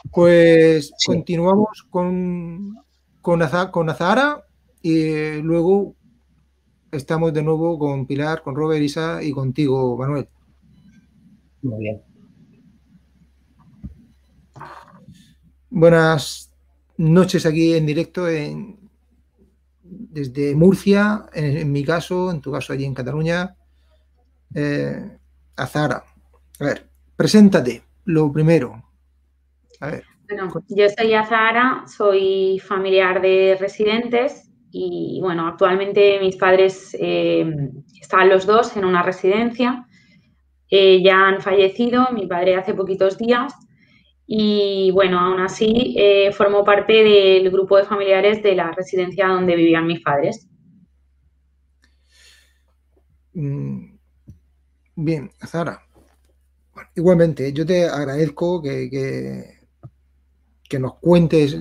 Pues Sí. continuamos con Azahara y luego estamos de nuevo con Pilar, con Robert, Isa y contigo, Manuel. Muy bien. Buenas noches aquí en directo desde Murcia, en mi caso, en tu caso allí en Cataluña. Azahara, a ver, preséntate, lo primero. A ver. Bueno, yo soy Azahara, soy familiar de residentes y, bueno, actualmente mis padres están los dos en una residencia. Ya han fallecido, mi padre hace poquitos días y, bueno, aún así formo parte del grupo de familiares de la residencia donde vivían mis padres. Bien, Azahara. Bueno, igualmente, yo te agradezco que nos cuentes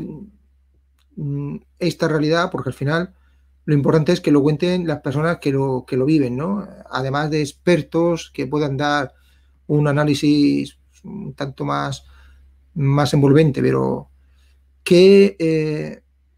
esta realidad, porque al final lo importante es que lo cuenten las personas que lo viven, ¿no? Además de expertos que puedan dar un análisis un tanto más envolvente, pero ¿qué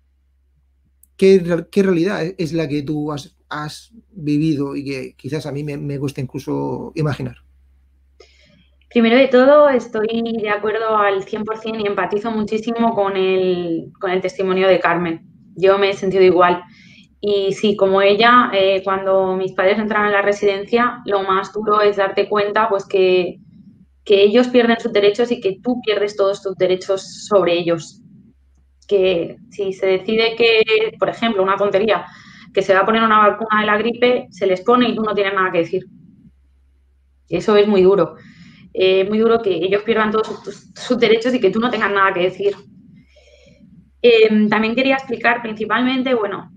realidad es la que tú has vivido y que quizás a mí me cuesta incluso imaginar? Primero de todo, estoy de acuerdo al 100% y empatizo muchísimo con el testimonio de Carmen. Yo me he sentido igual. Y sí, como ella, cuando mis padres entraron en la residencia, lo más duro es darte cuenta pues que ellos pierden sus derechos y que tú pierdes todos tus derechos sobre ellos. Que si se decide que, por ejemplo, una tontería, que se va a poner una vacuna de la gripe, se les pone y tú no tienes nada que decir. Eso es muy duro. Muy duro que ellos pierdan todos sus derechos y que tú no tengas nada que decir. También quería explicar principalmente, bueno,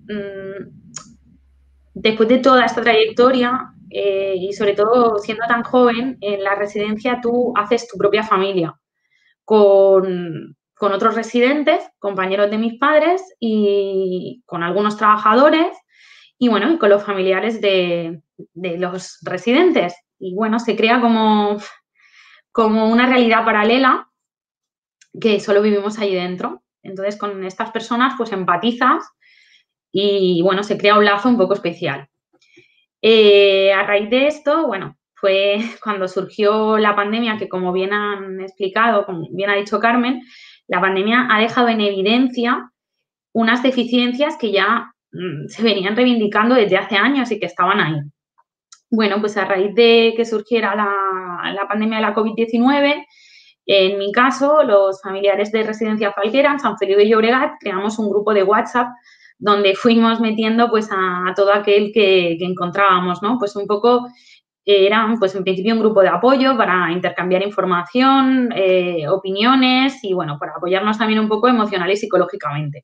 después de toda esta trayectoria y sobre todo siendo tan joven, en la residencia tú haces tu propia familia con otros residentes, compañeros de mis padres y con algunos trabajadores y, bueno, y con los familiares de los residentes. Y, bueno, se crea como una realidad paralela que solo vivimos ahí dentro. Entonces, con estas personas, pues empatizas y, bueno, se crea un lazo un poco especial. A raíz de esto, bueno, fue cuando surgió la pandemia, que como bien han explicado, como bien ha dicho Carmen, la pandemia ha dejado en evidencia unas deficiencias que ya se venían reivindicando desde hace años y que estaban ahí. Bueno, pues a raíz de que surgiera la pandemia de la COVID-19, en mi caso, los familiares de Residencia Falguera, en San Feliu de Llobregat, creamos un grupo de WhatsApp donde fuimos metiendo pues a todo aquel que encontrábamos, ¿no? Pues un poco eran pues en principio un grupo de apoyo para intercambiar información, opiniones y, bueno, para apoyarnos también un poco emocional y psicológicamente.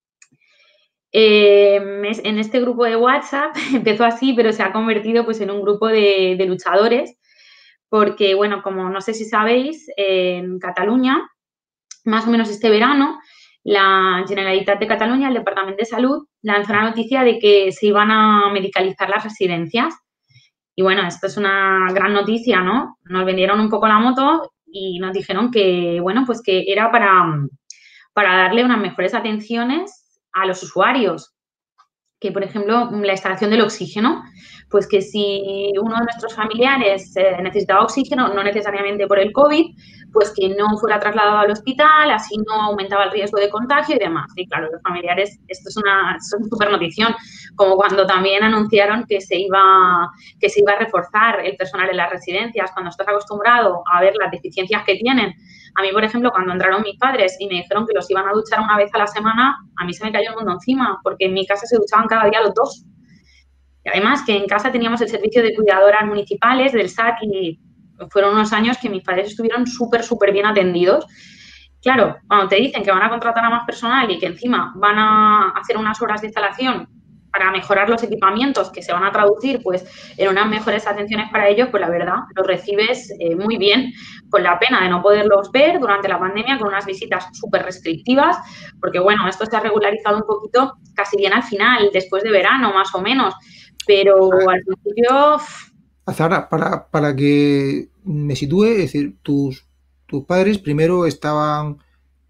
En este grupo de WhatsApp empezó así, pero se ha convertido pues en un grupo de luchadores porque, bueno, como no sé si sabéis, en Cataluña, más o menos este verano, la Generalitat de Cataluña, el Departamento de Salud, lanzó la noticia de que se iban a medicalizar las residencias. Y, bueno, esto es una gran noticia, ¿no? Nos vendieron un poco la moto y nos dijeron que, bueno, pues que era para darle unas mejores atenciones a los usuarios. Que, por ejemplo, la instalación del oxígeno, pues que si uno de nuestros familiares necesitaba oxígeno, no necesariamente por el COVID, pues que no fuera trasladado al hospital, así no aumentaba el riesgo de contagio y demás. Y claro, los familiares, esto es una súper notición, como cuando también anunciaron que se iba a reforzar el personal en las residencias, cuando estás acostumbrado a ver las deficiencias que tienen. A mí, por ejemplo, cuando entraron mis padres y me dijeron que los iban a duchar una vez a la semana, a mí se me cayó el mundo encima, porque en mi casa se duchaban cada día los dos. Y además que en casa teníamos el servicio de cuidadoras municipales del SAT y fueron unos años que mis padres estuvieron súper bien atendidos. Claro, cuando te dicen que van a contratar a más personal y que encima van a hacer unas horas de instalación para mejorar los equipamientos que se van a traducir pues en unas mejores atenciones para ellos, pues la verdad, los recibes muy bien, con la pena de no poderlos ver durante la pandemia, con unas visitas súper restrictivas, porque, bueno, esto se ha regularizado un poquito casi bien al final, después de verano, más o menos, pero al principio... Azahara, para que me sitúe, es decir, tus padres primero estaban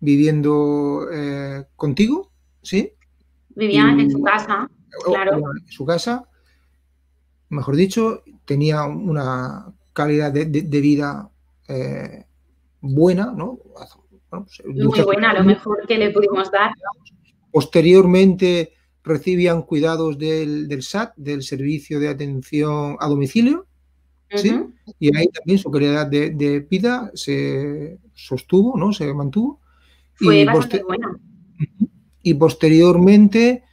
viviendo contigo, ¿sí? Vivía en su casa, claro. En su casa, mejor dicho, tenía una calidad de vida buena, ¿no? Bueno, pues, Muy buena, lo mejor que le pudimos dar. Posteriormente recibían cuidados del SAT, del Servicio de Atención a Domicilio, ¿sí? Y ahí también su calidad de vida se sostuvo, ¿no? Se mantuvo. Fue bastante buena. Y posteriormente,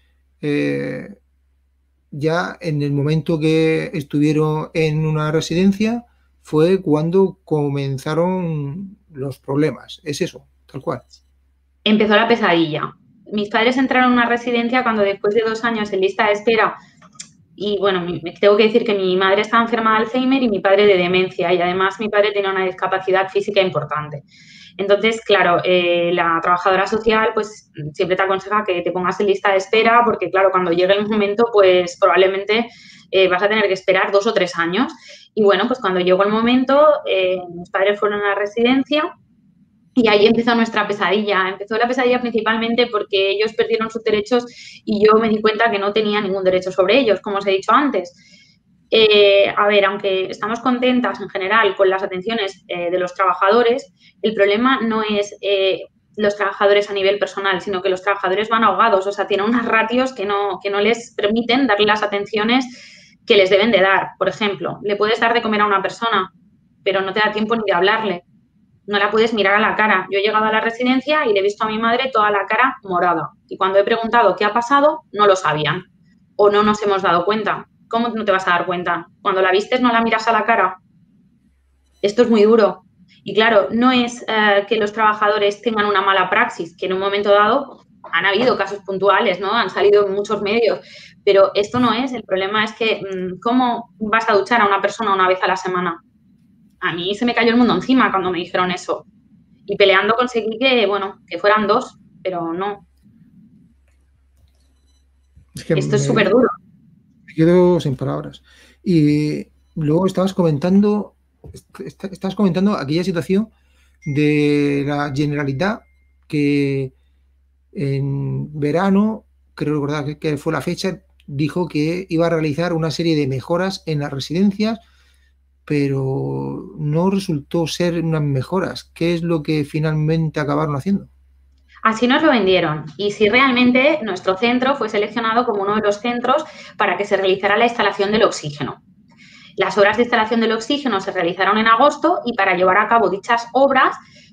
ya en el momento que estuvieron en una residencia, fue cuando comenzaron los problemas. Es eso, tal cual. Empezó la pesadilla. Mis padres entraron a una residencia cuando después de 2 años en lista de espera, y bueno, tengo que decir que mi madre estaba enferma de Alzheimer y mi padre de demencia, y además mi padre tenía una discapacidad física importante. Entonces, claro, la trabajadora social pues siempre te aconseja que te pongas en lista de espera porque, claro, cuando llegue el momento, pues probablemente vas a tener que esperar 2 o 3 años. Y bueno, pues cuando llegó el momento, mis padres fueron a la residencia y ahí empezó nuestra pesadilla. Empezó la pesadilla principalmente porque ellos perdieron sus derechos y yo me di cuenta que no tenía ningún derecho sobre ellos, como os he dicho antes. A ver, aunque estamos contentas en general con las atenciones de los trabajadores, el problema no es los trabajadores a nivel personal, sino que los trabajadores van ahogados, o sea, tienen unas ratios que no les permiten darle las atenciones que les deben de dar. Por ejemplo, le puedes dar de comer a una persona, pero no te da tiempo ni de hablarle. No la puedes mirar a la cara. Yo he llegado a la residencia y le he visto a mi madre toda la cara morada. Y cuando he preguntado qué ha pasado, no lo sabían o no nos hemos dado cuenta. ¿Cómo no te vas a dar cuenta? Cuando la vistes no la miras a la cara. Esto es muy duro. Y claro, no es que los trabajadores tengan una mala praxis, que en un momento dado han habido casos puntuales, ¿no? Han salido en muchos medios, pero esto no es. El problema es que ¿cómo vas a duchar a una persona una vez a la semana? A mí se me cayó el mundo encima cuando me dijeron eso. Y peleando conseguí que, bueno, que fueran 2, pero no. Esto es súper duro. Me quedo sin palabras. Y luego estabas comentando aquella situación de la Generalitat que en verano, creo recordar que fue la fecha, dijo que iba a realizar una serie de mejoras en las residencias, pero no resultó ser unas mejoras. ¿Qué es lo que finalmente acabaron haciendo? Así nos lo vendieron y sí realmente nuestro centro fue seleccionado como uno de los centros para que se realizara la instalación del oxígeno. Las obras de instalación del oxígeno se realizaron en agosto y para llevar a cabo dichas obras,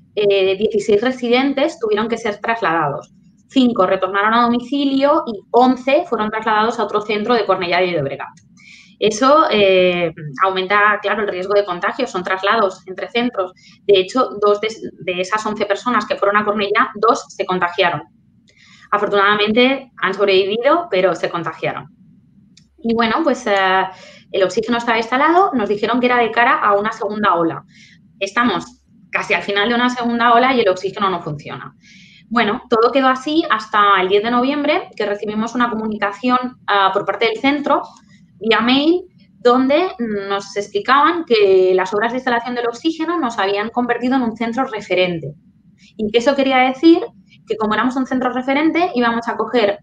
16 residentes tuvieron que ser trasladados. 5 retornaron a domicilio y 11 fueron trasladados a otro centro de Cornellà de Llobregat. Eso aumenta, claro, el riesgo de contagio. Son traslados entre centros. De hecho, 2 de esas 11 personas que fueron a Cornellà, 2 se contagiaron. Afortunadamente han sobrevivido, pero se contagiaron. Y bueno, pues el oxígeno estaba instalado. Nos dijeron que era de cara a una segunda ola. Estamos casi al final de una segunda ola y el oxígeno no funciona. Bueno, todo quedó así hasta el 10 de noviembre, que recibimos una comunicación por parte del centro vía mail, donde nos explicaban que las obras de instalación del oxígeno nos habían convertido en un centro referente. Y que eso quería decir que como éramos un centro referente, íbamos a coger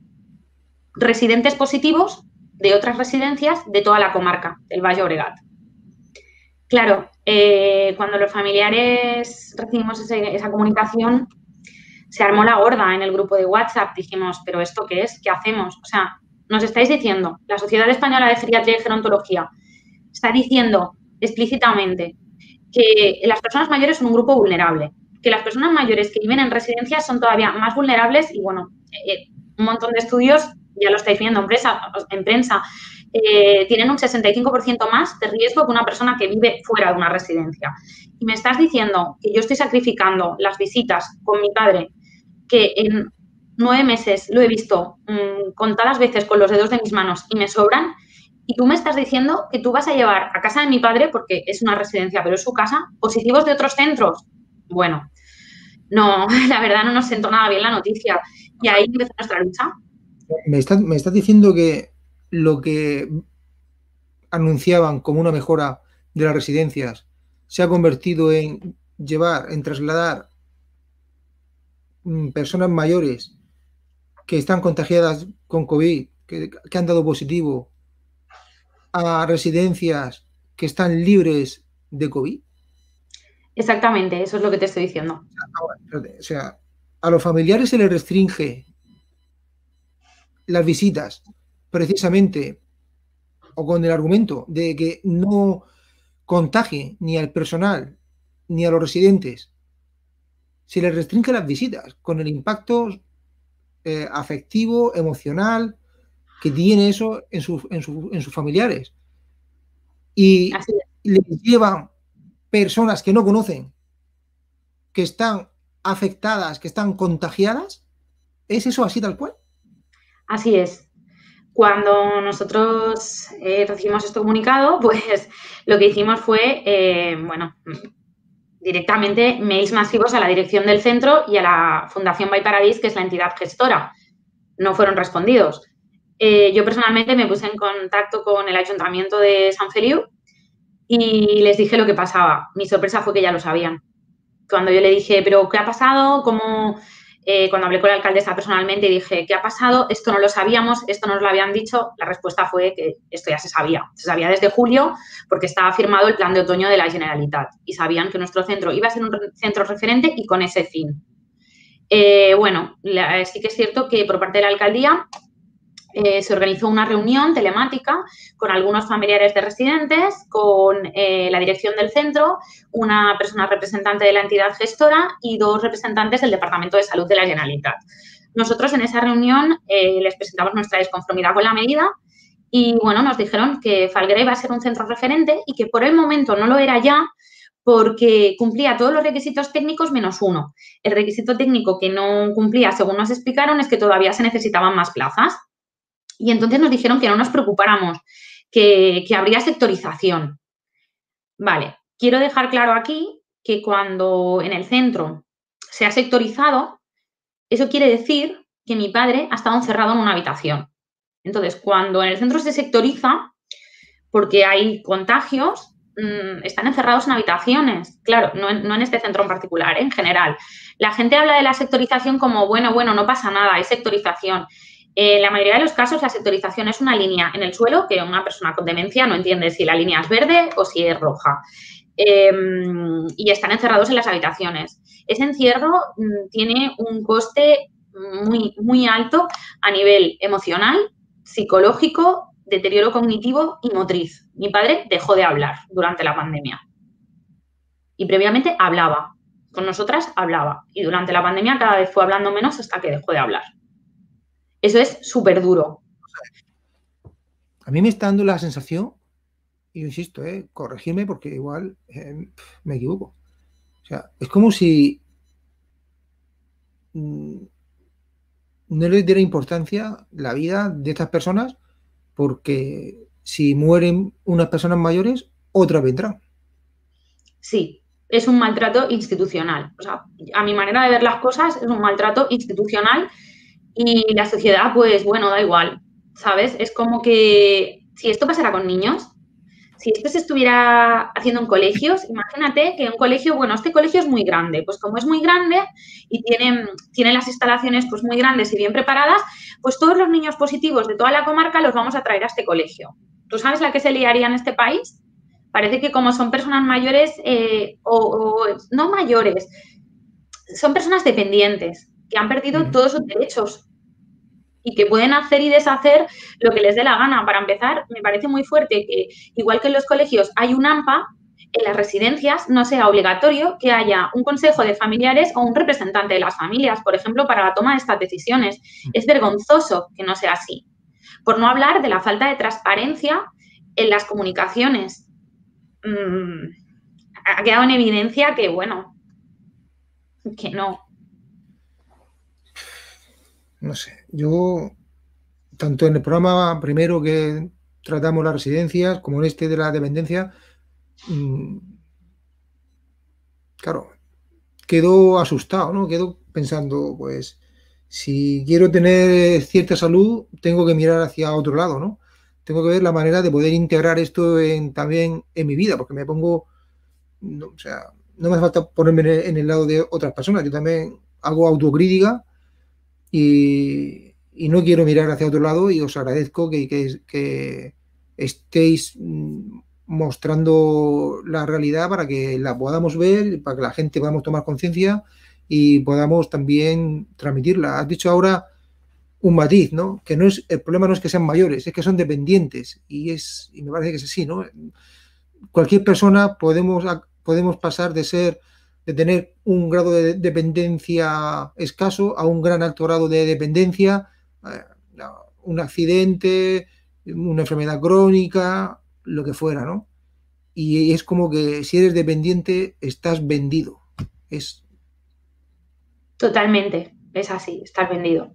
residentes positivos de otras residencias de toda la comarca del Baix Llobregat. Claro, cuando los familiares recibimos esa comunicación, se armó la gorda en el grupo de WhatsApp. Dijimos, ¿pero esto qué es? ¿Qué hacemos? O sea, nos estáis diciendo, la Sociedad Española de Geriatría y Gerontología está diciendo explícitamente que las personas mayores son un grupo vulnerable, que las personas mayores que viven en residencias son todavía más vulnerables y, bueno, un montón de estudios, ya lo estáis viendo en prensa, tienen un 65% más de riesgo que una persona que vive fuera de una residencia. Y me estás diciendo que yo estoy sacrificando las visitas con mi padre, que en 9 meses lo he visto contadas veces con los dedos de mis manos y me sobran, y tú me estás diciendo que tú vas a llevar a casa de mi padre, porque es una residencia, pero es su casa, positivos de otros centros. Bueno, no, la verdad no nos sentó nada bien la noticia. Y ahí empezó nuestra lucha. Me estás diciendo que lo que anunciaban como una mejora de las residencias se ha convertido en trasladar personas mayores que están contagiadas con COVID, que han dado positivo, a residencias que están libres de COVID? Exactamente, eso es lo que te estoy diciendo. O sea, a los familiares se les restringe las visitas precisamente o con el argumento de que no contagie ni al personal ni a los residentes. Se les restringe las visitas con el impacto afectivo, emocional que tiene eso en sus familiares. Y les llevan personas que no conocen, que están afectadas, que están contagiadas. ¿Es eso así tal cual? Así es. Cuando nosotros recibimos este comunicado, pues lo que hicimos fue, directamente mails masivos a la dirección del centro y a la Fundación By Paradís, que es la entidad gestora. No fueron respondidos. Yo personalmente me puse en contacto con el Ayuntamiento de Sant Feliu y les dije lo que pasaba. Mi sorpresa fue que ya lo sabían. Cuando yo le dije, ¿pero qué ha pasado? ¿Cómo...? Cuando hablé con la alcaldesa personalmente dije, ¿qué ha pasado? Esto no lo sabíamos, esto no nos lo habían dicho. La respuesta fue que esto ya se sabía. Se sabía desde julio porque estaba firmado el plan de otoño de la Generalitat y sabían que nuestro centro iba a ser un centro referente y con ese fin. Sí que es cierto que por parte de la alcaldía se organizó una reunión telemática con algunos familiares de residentes, con la dirección del centro, una persona representante de la entidad gestora y 2 representantes del Departamento de Salud de la Generalitat. Nosotros en esa reunión les presentamos nuestra desconformidad con la medida y, nos dijeron que Falguera iba a ser un centro referente y que por el momento no lo era ya porque cumplía todos los requisitos técnicos menos uno. El requisito técnico que no cumplía, según nos explicaron, es que todavía se necesitaban más plazas. Y entonces nos dijeron que no nos preocupáramos, que habría sectorización. Vale, quiero dejar claro aquí que cuando en el centro se ha sectorizado, eso quiere decir que mi padre ha estado encerrado en una habitación. Entonces, cuando en el centro se sectoriza, porque hay contagios, están encerrados en habitaciones. Claro, no en este centro en particular, en general. La gente habla de la sectorización como, bueno, no pasa nada, es sectorización. En la mayoría de los casos, la sectorización es una línea en el suelo que una persona con demencia no entiende si la línea es verde o si es roja. Y están encerrados en las habitaciones. Ese encierro tiene un coste muy, muy alto a nivel emocional, psicológico, deterioro cognitivo y motriz. Mi padre dejó de hablar durante la pandemia. Y previamente hablaba. Con nosotras hablaba. Y durante la pandemia cada vez fue hablando menos hasta que dejó de hablar. Eso es súper duro. A mí me está dando la sensación, y yo insisto, corregirme porque igual me equivoco. O sea, es como si no le diera importancia la vida de estas personas porque si mueren unas personas mayores, otras vendrán. Sí, es un maltrato institucional. O sea, a mi manera de ver las cosas, es un maltrato institucional. Y la sociedad, pues, da igual, ¿sabes? Es como que si esto pasara con niños, si esto se estuviera haciendo en colegios, imagínate que un colegio, este colegio es muy grande, pues como es muy grande y tiene las instalaciones pues muy grandes y bien preparadas, pues todos los niños positivos de toda la comarca los vamos a traer a este colegio. ¿Tú sabes la que se liaría en este país? Parece que como son personas mayores o no mayores, son personas dependientes que han perdido todos sus derechos y que pueden hacer y deshacer lo que les dé la gana. Para empezar, me parece muy fuerte que, igual que en los colegios hay un AMPA, en las residencias no sea obligatorio que haya un consejo de familiares o un representante de las familias, por ejemplo, para la toma de estas decisiones. Es vergonzoso que no sea así. Por no hablar de la falta de transparencia en las comunicaciones. Ha quedado en evidencia que, que no. No sé, yo, tanto en el programa primero que tratamos las residencias, como en este de la dependencia, claro, quedo asustado, ¿no? Quedo pensando, pues, si quiero tener cierta salud, tengo que mirar hacia otro lado, ¿no? Tengo que ver la manera de poder integrar esto también en mi vida, porque me pongo, no me hace falta ponerme en el lado de otras personas. Yo también hago autocrítica y no quiero mirar hacia otro lado, y os agradezco que estéis mostrando la realidad para que la podamos ver, para que la gente podamos tomar conciencia y podamos también transmitirla. Has dicho ahora un matiz, ¿no? Que no es, el problema no es que sean mayores, es que son dependientes, y me parece que es así, ¿no? Cualquier persona podemos pasar de tener un grado de dependencia escaso a un gran alto grado de dependencia, un accidente, una enfermedad crónica, lo que fuera, ¿no? Y es como que si eres dependiente estás vendido. Totalmente, es así, estás vendido.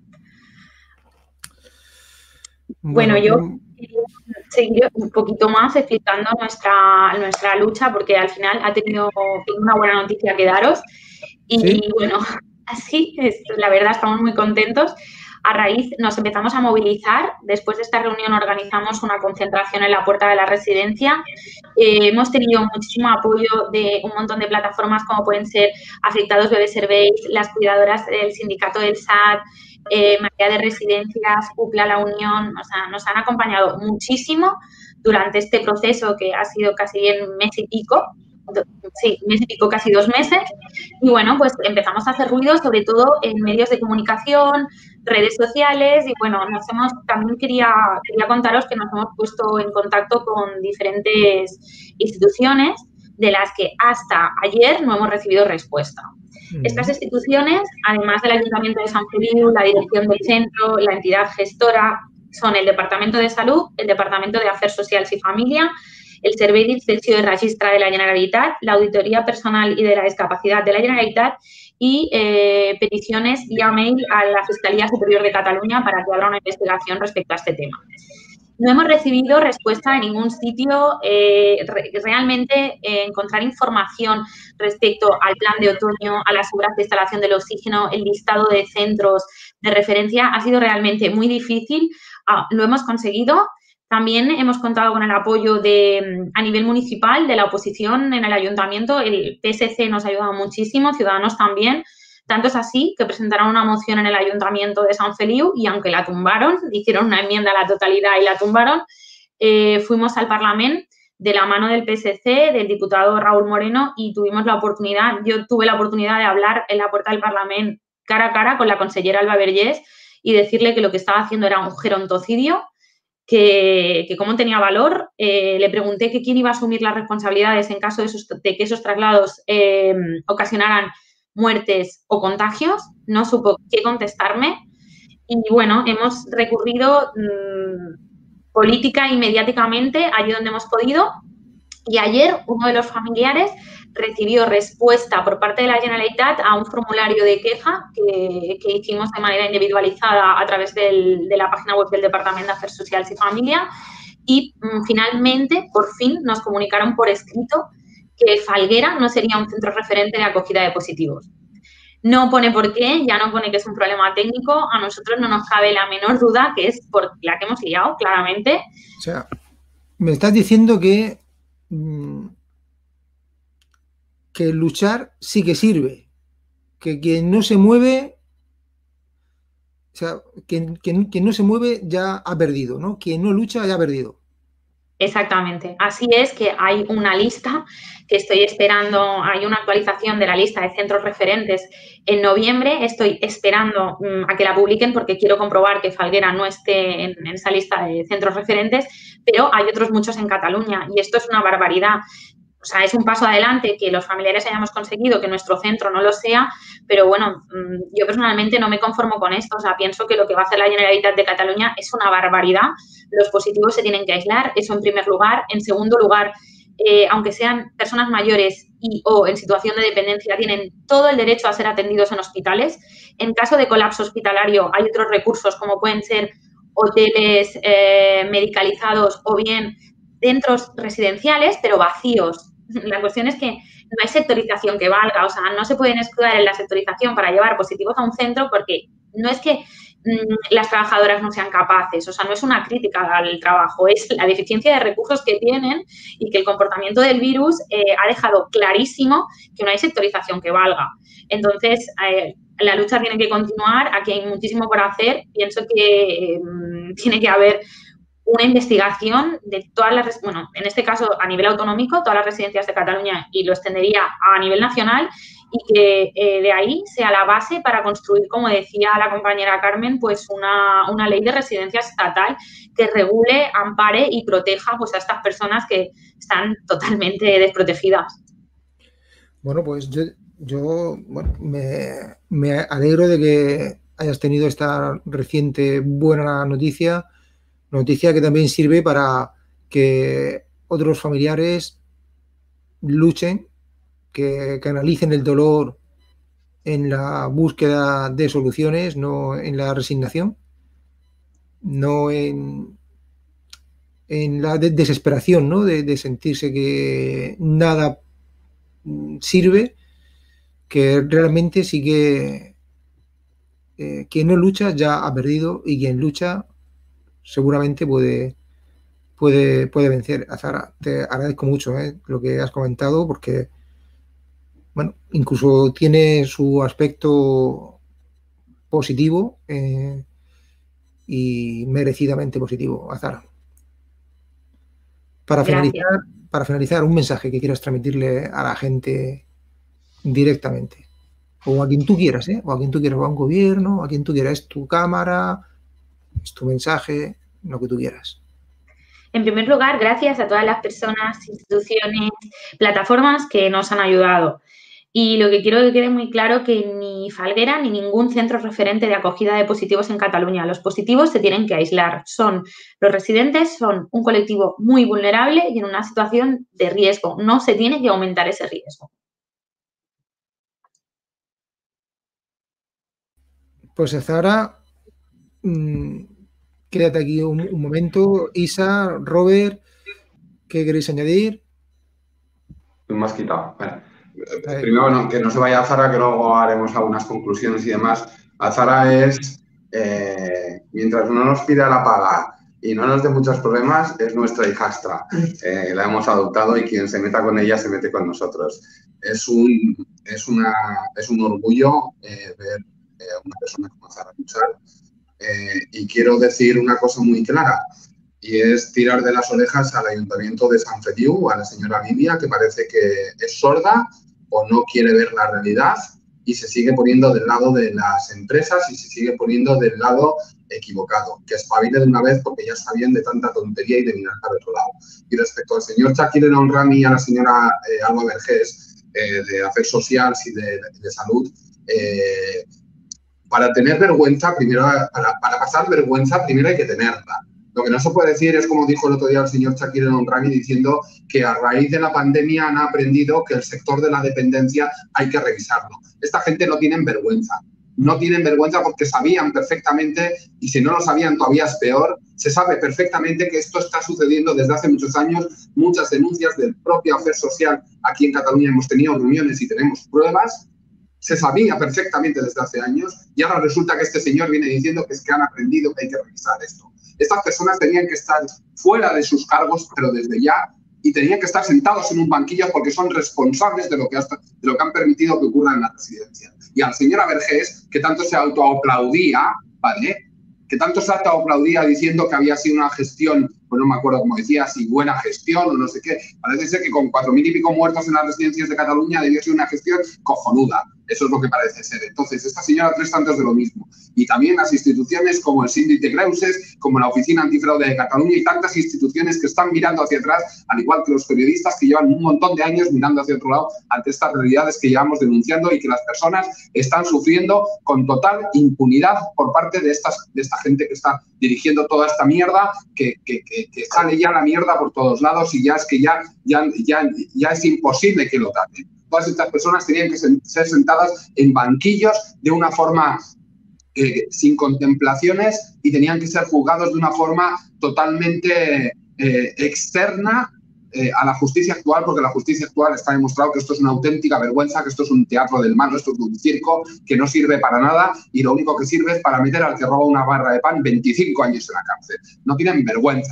Bueno, yo quería seguir un poquito más explicando nuestra lucha, porque al final tengo una buena noticia que daros. Y ¿sí? Bueno, así es, la verdad, estamos muy contentos. A raíz, nos empezamos a movilizar. Después de esta reunión organizamos una concentración en la puerta de la residencia. Hemos tenido muchísimo apoyo de un montón de plataformas como pueden ser Afectados Bebé Surveys, las cuidadoras del sindicato del SAT, María de Residencias, UPLA La Unión. O sea, nos han acompañado muchísimo durante este proceso que ha sido casi en mes y pico. Sí, mes y pico, casi 2 meses. Y bueno, pues empezamos a hacer ruido, sobre todo en medios de comunicación, redes sociales. Y bueno, también quería contaros que nos hemos puesto en contacto con diferentes instituciones de las que hasta ayer no hemos recibido respuesta. Estas instituciones, además del Ayuntamiento de Sant Feliu, la dirección del centro, la entidad gestora, son el Departamento de Salud, el Departamento de Afers Socials y Família, el Servei d'Inspecció i Registre de la Generalitat, la Auditoría Personal y de la Discapacidad de la Generalitat y peticiones vía mail a la Fiscalía Superior de Cataluña para que abra una investigación respecto a este tema. No hemos recibido respuesta de ningún sitio. Realmente encontrar información respecto al plan de otoño, a las obras de instalación del oxígeno, el listado de centros de referencia ha sido realmente muy difícil. Lo hemos conseguido. También hemos contado con el apoyo a nivel municipal de la oposición en el ayuntamiento. El PSC nos ha ayudado muchísimo, Ciudadanos también. Tanto es así que presentaron una moción en el Ayuntamiento de Sant Feliu y aunque la tumbaron, hicieron una enmienda a la totalidad y la tumbaron, fuimos al Parlamento de la mano del PSC, del diputado Raúl Moreno, y yo tuve la oportunidad de hablar en la puerta del Parlamento cara a cara con la consellera Alba Vergés y decirle que lo que estaba haciendo era un gerontocidio, que cómo tenía valor. Le pregunté que quién iba a asumir las responsabilidades en caso de que esos traslados ocasionaran muertes o contagios. No supo qué contestarme y, bueno, hemos recurrido política y mediáticamente allí donde hemos podido, y ayer uno de los familiares recibió respuesta por parte de la Generalitat a un formulario de queja que hicimos de manera individualizada a través de la página web del Departamento de Afers Socials y Família, y finalmente, por fin, nos comunicaron por escrito que Falguera no sería un centro referente de acogida de positivos. No pone por qué, ya no pone que es un problema técnico. A nosotros no nos cabe la menor duda que es por la que hemos liado, claramente. O sea, me estás diciendo que luchar sí que sirve, que quien no se mueve, o sea, quien no se mueve ya ha perdido, ¿no? Quien no lucha ya ha perdido. Exactamente. Así es, que hay una lista que estoy esperando, hay una actualización de la lista de centros referentes en noviembre. Estoy esperando a que la publiquen porque quiero comprobar que Falguera no esté en esa lista de centros referentes, pero hay otros muchos en Cataluña y esto es una barbaridad. O sea, es un paso adelante que los familiares hayamos conseguido que nuestro centro no lo sea, pero bueno, yo personalmente no me conformo con esto. O sea, pienso que lo que va a hacer la Generalitat de Cataluña es una barbaridad. Los positivos se tienen que aislar, eso en primer lugar. En segundo lugar, aunque sean personas mayores o en situación de dependencia, tienen todo el derecho a ser atendidos en hospitales. En caso de colapso hospitalario hay otros recursos como pueden ser hoteles medicalizados o bien centros residenciales, pero vacíos. La cuestión es que no hay sectorización que valga, o sea, no se pueden escudar en la sectorización para llevar positivos a un centro porque no es que las trabajadoras no sean capaces, o sea, no es una crítica al trabajo, es la deficiencia de recursos que tienen y que el comportamiento del virus ha dejado clarísimo que no hay sectorización que valga. Entonces, la lucha tiene que continuar, aquí hay muchísimo por hacer. Pienso que tiene que haber una investigación de todas las, bueno, en este caso a nivel autonómico, todas las residencias de Cataluña, y lo extendería a nivel nacional, y que de ahí sea la base para construir, como decía la compañera Carmen, pues una ley de residencia estatal que regule, ampare y proteja pues a estas personas que están totalmente desprotegidas. Bueno, pues yo bueno, me alegro de que hayas tenido esta reciente buena noticia que también sirve para que otros familiares luchen, que analicen el dolor en la búsqueda de soluciones, no en la resignación, no en la desesperación, ¿no? De sentirse que nada sirve, que realmente sí que quien no lucha ya ha perdido y quien lucha seguramente puede vencer. Azara, te agradezco mucho lo que has comentado porque, bueno, incluso tiene su aspecto positivo y merecidamente positivo, Azara. Gracias. Para finalizar, un mensaje que quieras transmitirle a la gente directamente. O a quien tú quieras, o a quien tú quieras, o a un gobierno, a quien tú quieras, es tu cámara, es tu mensaje, lo que tú quieras. En primer lugar, gracias a todas las personas, instituciones, plataformas que nos han ayudado. Y lo que quiero que quede muy claro que ni Falguera ni ningún centro referente de acogida de positivos en Cataluña. Los positivos se tienen que aislar. Los residentes son un colectivo muy vulnerable y en una situación de riesgo. No se tiene que aumentar ese riesgo. Pues Zara, quédate aquí un momento. Isa, Robert, ¿qué queréis añadir? Tú me has quitado. Vale. Primero, no, que no se vaya a Zara, que luego haremos algunas conclusiones y demás. A Zara es, mientras no nos pida la paga y no nos dé muchos problemas, es nuestra hijastra. La hemos adoptado y quien se meta con ella se mete con nosotros. Es un orgullo ver a una persona como Zara luchar. Y quiero decir una cosa muy clara. Y es tirar de las orejas al Ayuntamiento de Sant Feliu, a la señora Vivia, que parece que es sorda o no quiere ver la realidad y se sigue poniendo del lado de las empresas y se sigue poniendo del lado equivocado. Que espabile de una vez porque ya está bien de tanta tontería y de mirar para otro lado. Y respecto al señor Chakir El Homrani y a la señora Alba Vergés, de Afers Socials y de Salud, para tener vergüenza, primero, para pasar vergüenza, primero hay que tenerla. Lo que no se puede decir es, como dijo el otro día el señor Chakir El Homrani, diciendo que a raíz de la pandemia han aprendido que el sector de la dependencia hay que revisarlo. Esta gente no tienen vergüenza. No tienen vergüenza porque sabían perfectamente, y si no lo sabían todavía es peor, se sabe perfectamente que esto está sucediendo desde hace muchos años, muchas denuncias del propio Afer Social. Aquí en Cataluña hemos tenido reuniones y tenemos pruebas. Se sabía perfectamente desde hace años y ahora resulta que este señor viene diciendo que es que han aprendido que hay que revisar esto. Estas personas tenían que estar fuera de sus cargos, pero desde ya, y tenían que estar sentados en un banquillo porque son responsables de lo que han permitido que ocurra en la residencia. Y al señor Vergés, que tanto se autoaplaudía, ¿vale?, que tanto se autoaplaudía diciendo que había sido una gestión, pues no me acuerdo cómo decía, si buena gestión o no sé qué. Parece ser que con 4.000 y pico muertos en las residencias de Cataluña debió ser una gestión cojonuda. Eso es lo que parece ser. Entonces, esta señora tres tantos de lo mismo. Y también las instituciones como el Síndic de Greuges, como la Oficina Antifraude de Cataluña y tantas instituciones que están mirando hacia atrás, al igual que los periodistas que llevan un montón de años mirando hacia otro lado ante estas realidades que llevamos denunciando y que las personas están sufriendo con total impunidad por parte de esta gente que está dirigiendo toda esta mierda, que sale ya la mierda por todos lados y ya es que ya es imposible que lo tapen. Todas estas personas tenían que ser sentadas en banquillos de una forma sin contemplaciones y tenían que ser juzgados de una forma totalmente externa a la justicia actual, porque la justicia actual está demostrado que esto es una auténtica vergüenza, que esto es un teatro del mal, esto es un circo que no sirve para nada y lo único que sirve es para meter al que roba una barra de pan 25 años en la cárcel. No tienen vergüenza.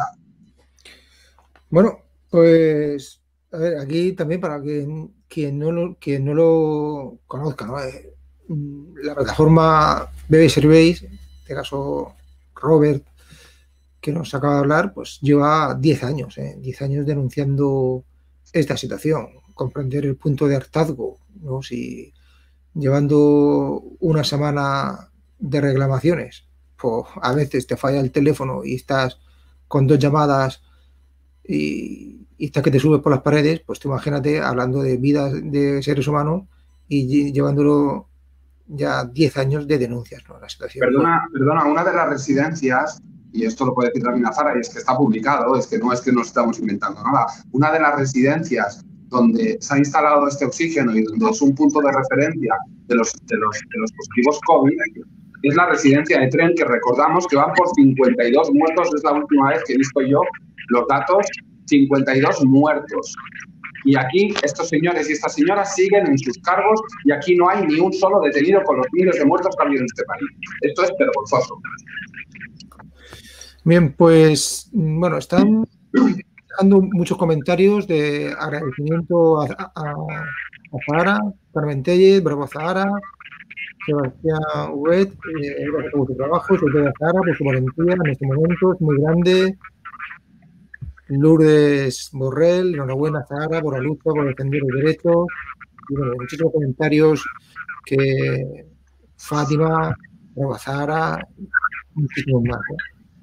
Bueno, pues a ver, aquí también para quien no lo conozca, ¿no? la plataforma BB Surveys, en este caso Robert, que nos acaba de hablar, pues lleva 10 años, 10 años denunciando esta situación, comprender el punto de hartazgo, ¿no? Si llevando una semana de reclamaciones, pues a veces te falla el teléfono y estás con 2 llamadas y estás que te subes por las paredes, pues tú imagínate hablando de vidas de seres humanos y llevándolo ya 10 años de denuncias, ¿no? La situación. Perdona, una de las residencias, y esto lo puede decir también Azahara, y es que está publicado, es que nos estamos inventando nada, una de las residencias donde se ha instalado este oxígeno y donde es un punto de referencia de los positivos COVID, es la residencia de Tren, que recordamos que van por 52 muertos, es la última vez que he visto yo los datos, 52 muertos. Y aquí estos señores y estas señoras siguen en sus cargos y aquí no hay ni un solo detenido con los miles de muertos que ha habido en este país. Esto es vergonzoso. Bien, pues bueno, están dejando muchos comentarios de agradecimiento a Azahara, Carmen Tellez, Bravo Azahara, Sebastián Huet, gracias por su trabajo, y sobre todo a Azahara por su valentía en este momento, es muy grande. Lourdes Borrell, enhorabuena Azahara por la lucha, por defender los derechos. Y bueno, muchísimos comentarios que Fátima, Bravo Azahara, muchísimos más, ¿no?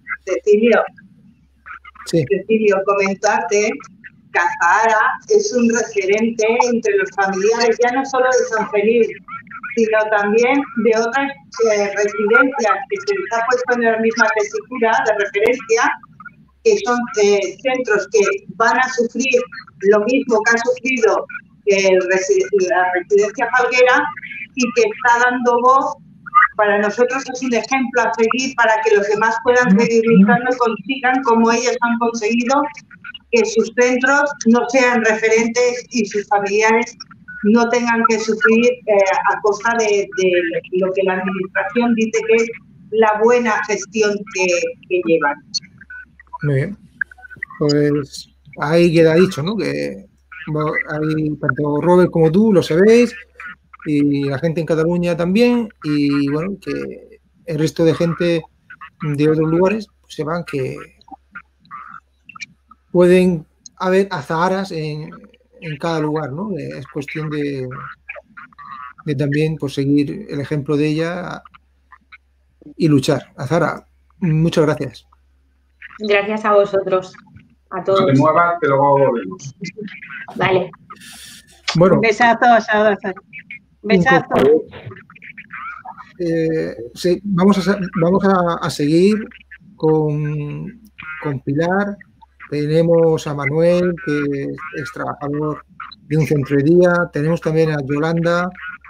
Cecilio, comentarte que Azahara es un referente entre los familiares, ya no solo de San Feliz, sino también de otras residencias que se les ha puesto en la misma tesitura de referencia, que son centros que van a sufrir lo mismo que ha sufrido la residencia Falguera y que está dando voz. Para nosotros es un ejemplo a seguir para que los demás puedan seguir luchando y consigan, como ellos han conseguido, que sus centros no sean referentes y sus familiares no tengan que sufrir a costa de lo que la administración dice que es la buena gestión que llevan. Muy bien. Pues ahí queda dicho, ¿no? Que hay tanto Robert como tú, lo sabéis, y la gente en Cataluña también, y bueno, que el resto de gente de otros lugares pues sepan que pueden haber azaharas en cada lugar, ¿no? Es cuestión de también pues, seguir el ejemplo de ella y luchar. Azahara, muchas gracias. Gracias a vosotros, a todos. No te muevas, que luego volvemos. Vale. Bueno. Besazos, Azahara. Besazo. Sí, vamos a seguir con Pilar. Tenemos a Manuel, que es trabajador de un centro de día. Tenemos también a Yolanda,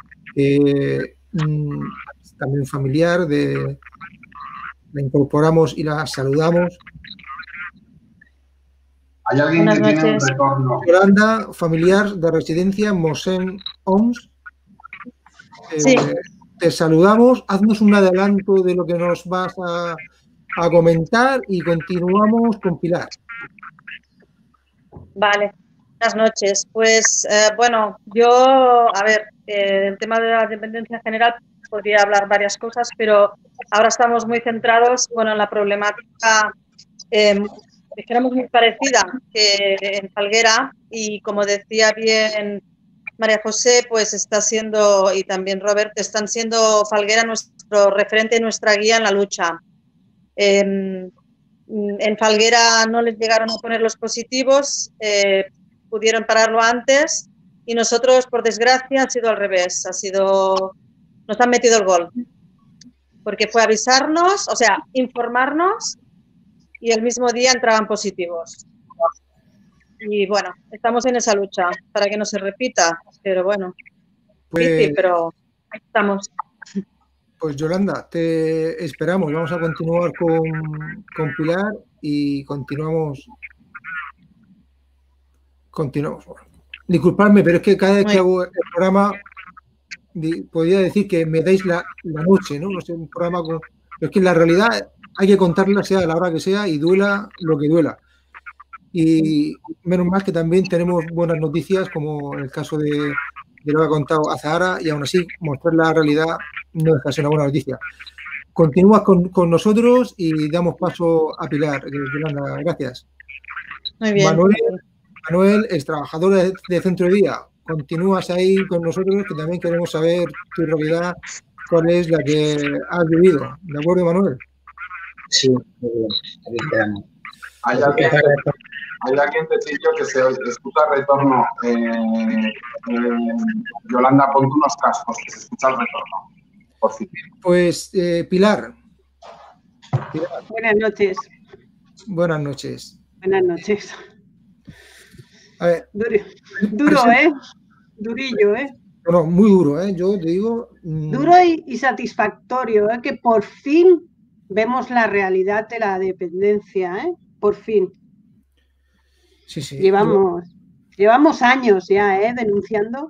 también familiar. La incorporamos y la saludamos. ¿Hay alguien que tiene un retorno? Yolanda, familiar de residencia Mosén Oms. Sí. Te saludamos, haznos un adelanto de lo que nos vas a comentar y continuamos con Pilar. Vale, buenas noches. Pues bueno, yo, a ver, el tema de la dependencia general podría hablar varias cosas, pero ahora estamos muy centrados, bueno, en la problemática, dijéramos muy parecida que en Falguera, y como decía bien María José, pues está siendo, y también Robert, están siendo Falguera nuestro referente y nuestra guía en la lucha. En Falguera no les llegaron a poner los positivos, pudieron pararlo antes y nosotros, por desgracia, ha sido al revés, nos han metido el gol, porque fue avisarnos, o sea, informarnos y el mismo día entraban positivos. Y bueno, estamos en esa lucha para que no se repita, pero bueno, pues, sí, pero ahí estamos. Pues Yolanda, te esperamos. Vamos a continuar con Pilar y continuamos. Disculpadme, pero es que cada vez que hago el programa podría decir que me dais la noche, ¿no? No sé, un programa con... Pero es que en la realidad hay que contarla sea a la hora que sea y duela lo que duela. Y menos mal que también tenemos buenas noticias, como en el caso de de lo que ha contado Azahara, y aún así mostrar la realidad no deja de ser una buena noticia. Continúas con nosotros y damos paso a Pilar. Yolanda, gracias. Muy bien. Manuel, es trabajador de Centro de Día. Continúas ahí con nosotros, que también queremos saber tu realidad, cuál es la que has vivido. ¿De acuerdo, Manuel? Sí, muy bien. Aquí quedamos. Hay alguien, Cecilio, que se escucha retorno. Yolanda, pon unos cascos, que se escucha el retorno. Por fin. Pues, Pilar. Buenas noches. Buenas noches. Buenas noches. A ver, duro, durillo, No, muy duro, yo te digo. Duro y satisfactorio, que por fin vemos la realidad de la dependencia, por fin. Sí, sí. Llevamos años ya, denunciando.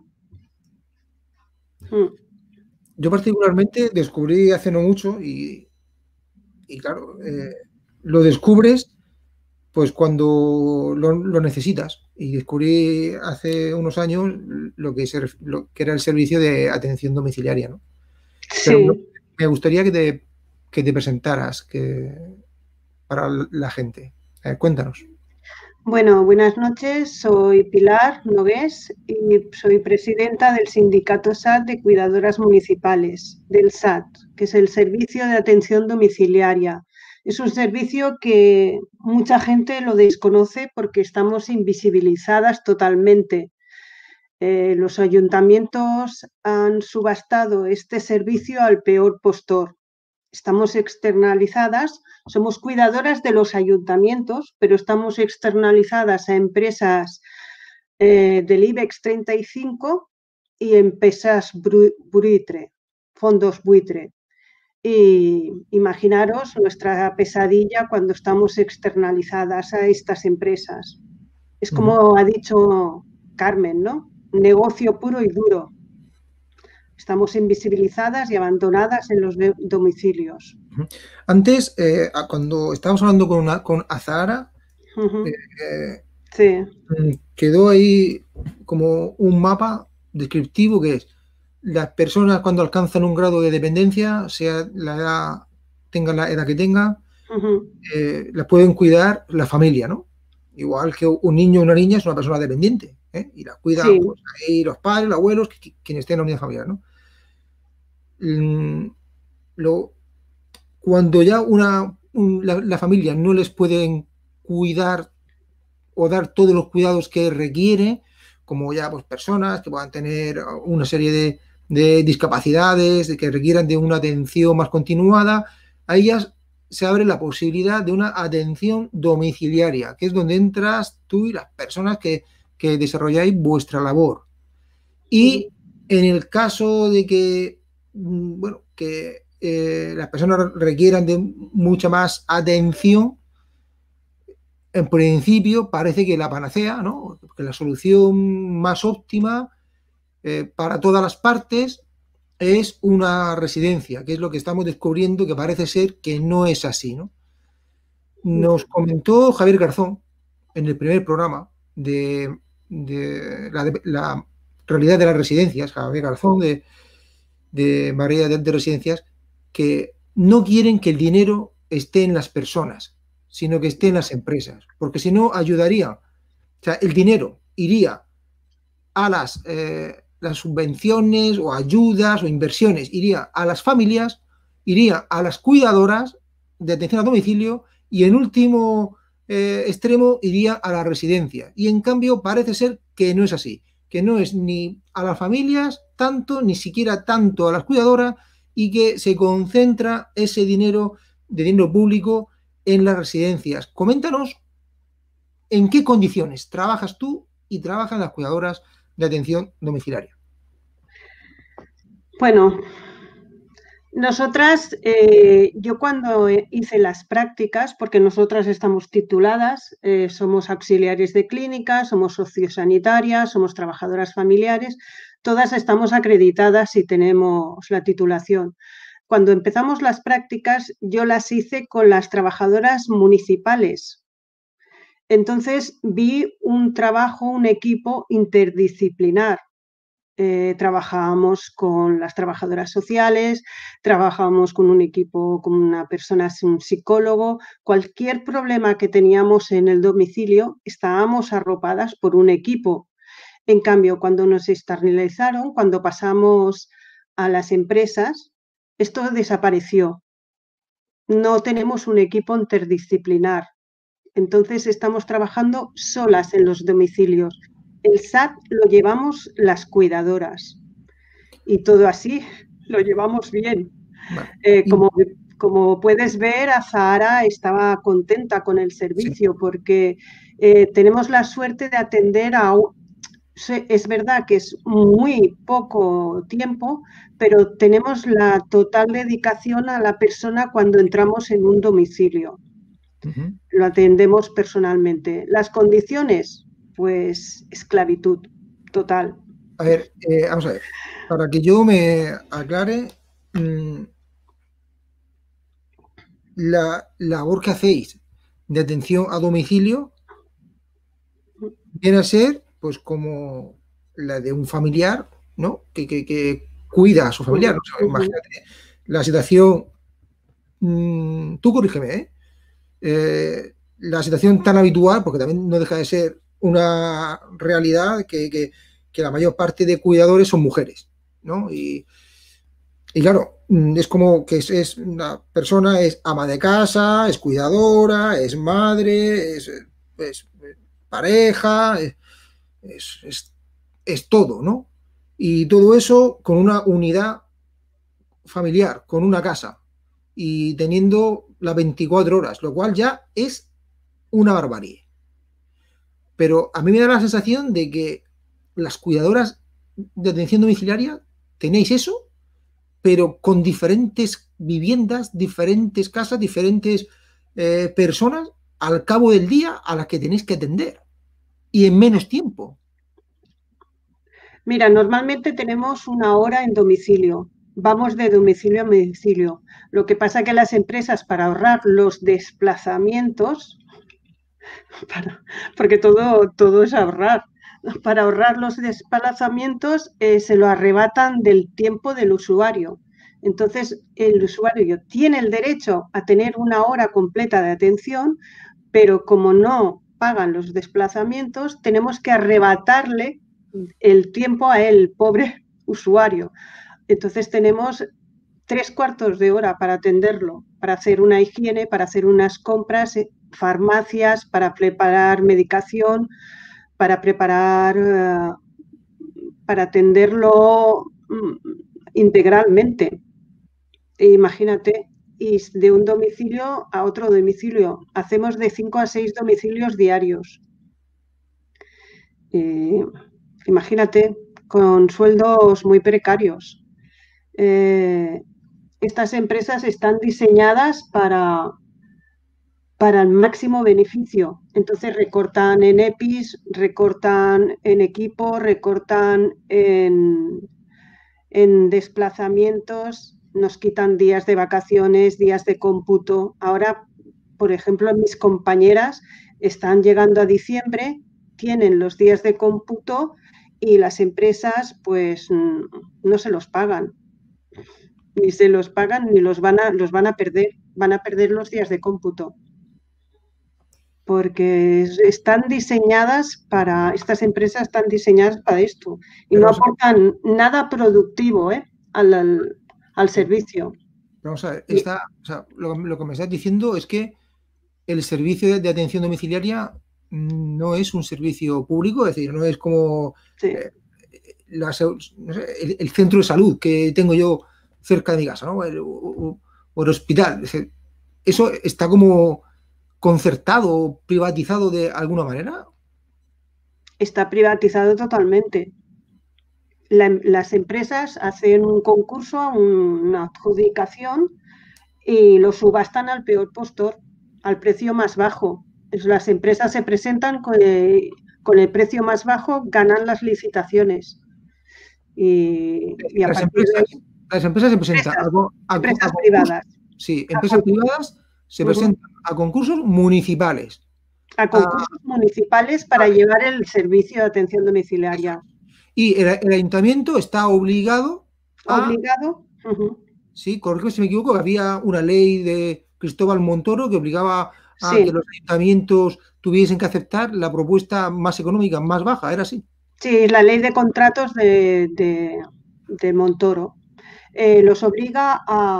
Yo particularmente descubrí hace no mucho y claro, lo descubres pues cuando lo necesitas. Y descubrí hace unos años lo que era el servicio de atención domiciliaria, ¿no? Sí. Pero me gustaría que te presentaras para la gente. Cuéntanos. Bueno, buenas noches. Soy Pilar Nogués y soy presidenta del Sindicato SAT de Cuidadoras Municipales, del SAT, que es el Servicio de Atención Domiciliaria. Es un servicio que mucha gente lo desconoce porque estamos invisibilizadas totalmente. Los ayuntamientos han subastado este servicio al peor postor. Estamos externalizadas, somos cuidadoras de los ayuntamientos, pero estamos externalizadas a empresas del IBEX 35 y empresas buitre, fondos buitre. Y imaginaros nuestra pesadilla cuando estamos externalizadas a estas empresas. Es como ha dicho Carmen, ¿no? Negocio puro y duro. Estamos invisibilizadas y abandonadas en los domicilios. Antes, cuando estábamos hablando con Azahara, sí. Quedó ahí como un mapa descriptivo que es las personas cuando alcanzan un grado de dependencia, sea la edad, tengan la edad que tengan, las pueden cuidar la familia, ¿no? Igual que un niño o una niña es una persona dependiente, y la cuidan pues, ahí los padres, los abuelos, quienes estén en la unidad familiar, ¿no? Cuando ya la familia no les pueden cuidar o dar todos los cuidados que requiere, como ya pues personas que puedan tener una serie de discapacidades, que requieran de una atención más continuada, a ellas se abre la posibilidad de una atención domiciliaria, que es donde entras tú y las personas que desarrolláis vuestra labor. Y en el caso de que, bueno, que las personas requieran de mucha más atención, en principio parece que la panacea, ¿no? Que la solución más óptima para todas las partes es una residencia, que es lo que estamos descubriendo que parece ser que no es así, ¿no? Nos comentó Javier Garzón en el primer programa de la realidad de las residencias, Javier Garzón de María de Residencias, que no quieren que el dinero esté en las personas, sino que esté en las empresas, porque si no ayudaría, o sea, el dinero iría a las subvenciones o ayudas o inversiones, iría a las familias, iría a las cuidadoras de atención a domicilio y en último extremo iría a la residencia. Y en cambio parece ser que no es así, que no es ni a las familias tanto, ni siquiera tanto a las cuidadoras, y que se concentra ese dinero de dinero público en las residencias. Coméntanos en qué condiciones trabajas tú y trabajan las cuidadoras de atención domiciliaria. Bueno, nosotras, yo cuando hice las prácticas, porque nosotras estamos tituladas, somos auxiliares de clínica, somos sociosanitarias, somos trabajadoras familiares, todas estamos acreditadas y tenemos la titulación. Cuando empezamos las prácticas, yo las hice con las trabajadoras municipales. Entonces vi un trabajo, un equipo interdisciplinar. trabajábamos con las trabajadoras sociales, trabajábamos con un equipo, con una persona, un psicólogo. Cualquier problema que teníamos en el domicilio, estábamos arropadas por un equipo. En cambio, cuando nos externalizaron, cuando pasamos a las empresas, esto desapareció. No tenemos un equipo interdisciplinar. Entonces, estamos trabajando solas en los domicilios. El SAT lo llevamos las cuidadoras y todo así lo llevamos bien. Vale. Como puedes ver, Azahara estaba contenta con el servicio porque tenemos la suerte de atender a... Es verdad que es muy poco tiempo, pero tenemos la total dedicación a la persona cuando entramos en un domicilio. Lo atendemos personalmente. Las condiciones, pues esclavitud total. A ver, vamos a ver. Para que yo me aclare, la labor que hacéis de atención a domicilio viene a ser pues como la de un familiar, ¿no? Que cuida a su familiar. O sea, imagínate la situación, tú corrígeme, la situación tan habitual, porque también no deja de ser una realidad que la mayor parte de cuidadores son mujeres, ¿no? Y claro, es como que es una persona, es ama de casa, es cuidadora, es madre, es pareja, es todo, ¿no? Y todo eso con una unidad familiar, con una casa y teniendo las 24 horas, lo cual ya es una barbarie. Pero a mí me da la sensación de que las cuidadoras de atención domiciliaria tenéis eso, pero con diferentes viviendas, diferentes casas, diferentes personas al cabo del día a las que tenéis que atender y en menos tiempo. Mira, normalmente tenemos una hora en domicilio. Vamos de domicilio a domicilio. Lo que pasa es que las empresas, para ahorrar los desplazamientos, porque todo es ahorrar, para ahorrar los desplazamientos se lo arrebatan del tiempo del usuario. Entonces, el usuario tiene el derecho a tener una hora completa de atención, pero como no pagan los desplazamientos, tenemos que arrebatarle el tiempo a el pobre usuario. Entonces tenemos 3/4 de hora para atenderlo, para hacer una higiene, para hacer unas compras, farmacias, para preparar medicación, para preparar, para atenderlo integralmente. Imagínate, y de un domicilio a otro domicilio. Hacemos de 5 a 6 domicilios diarios. Imagínate, con sueldos muy precarios. Estas empresas están diseñadas para el máximo beneficio. Entonces recortan en EPIs, recortan en equipo, recortan en desplazamientos, nos quitan días de vacaciones, días de cómputo. Ahora, por ejemplo, mis compañeras están llegando a diciembre, tienen los días de cómputo y las empresas pues no se los pagan. Ni se los pagan ni los van a perder. Van a perder los días de cómputo. Porque están diseñadas estas empresas están diseñadas para esto. Y no aportan nada productivo al servicio. Vamos a ver, lo que me estás diciendo es que el servicio de atención domiciliaria no es un servicio público, es decir, no es como el centro de salud que tengo yo cerca de mi casa, ¿no? o el hospital. Eso está como concertado, privatizado de alguna manera. Está privatizado totalmente. Las empresas hacen un concurso, una adjudicación y lo subastan al peor postor, al precio más bajo. Las empresas se presentan con el precio más bajo, ganan las licitaciones. Las empresas se presentan empresas privadas. Sí, empresas privadas se presentan a concursos municipales. A concursos municipales para llevar el servicio de atención domiciliaria. Y el ayuntamiento está obligado a... Obligado. Sí, corrígeme si me equivoco, que había una ley de Cristóbal Montoro que obligaba a Sí. que los ayuntamientos tuviesen que aceptar la propuesta más económica, más baja, ¿era así? Sí, la ley de contratos de Montoro. Los obliga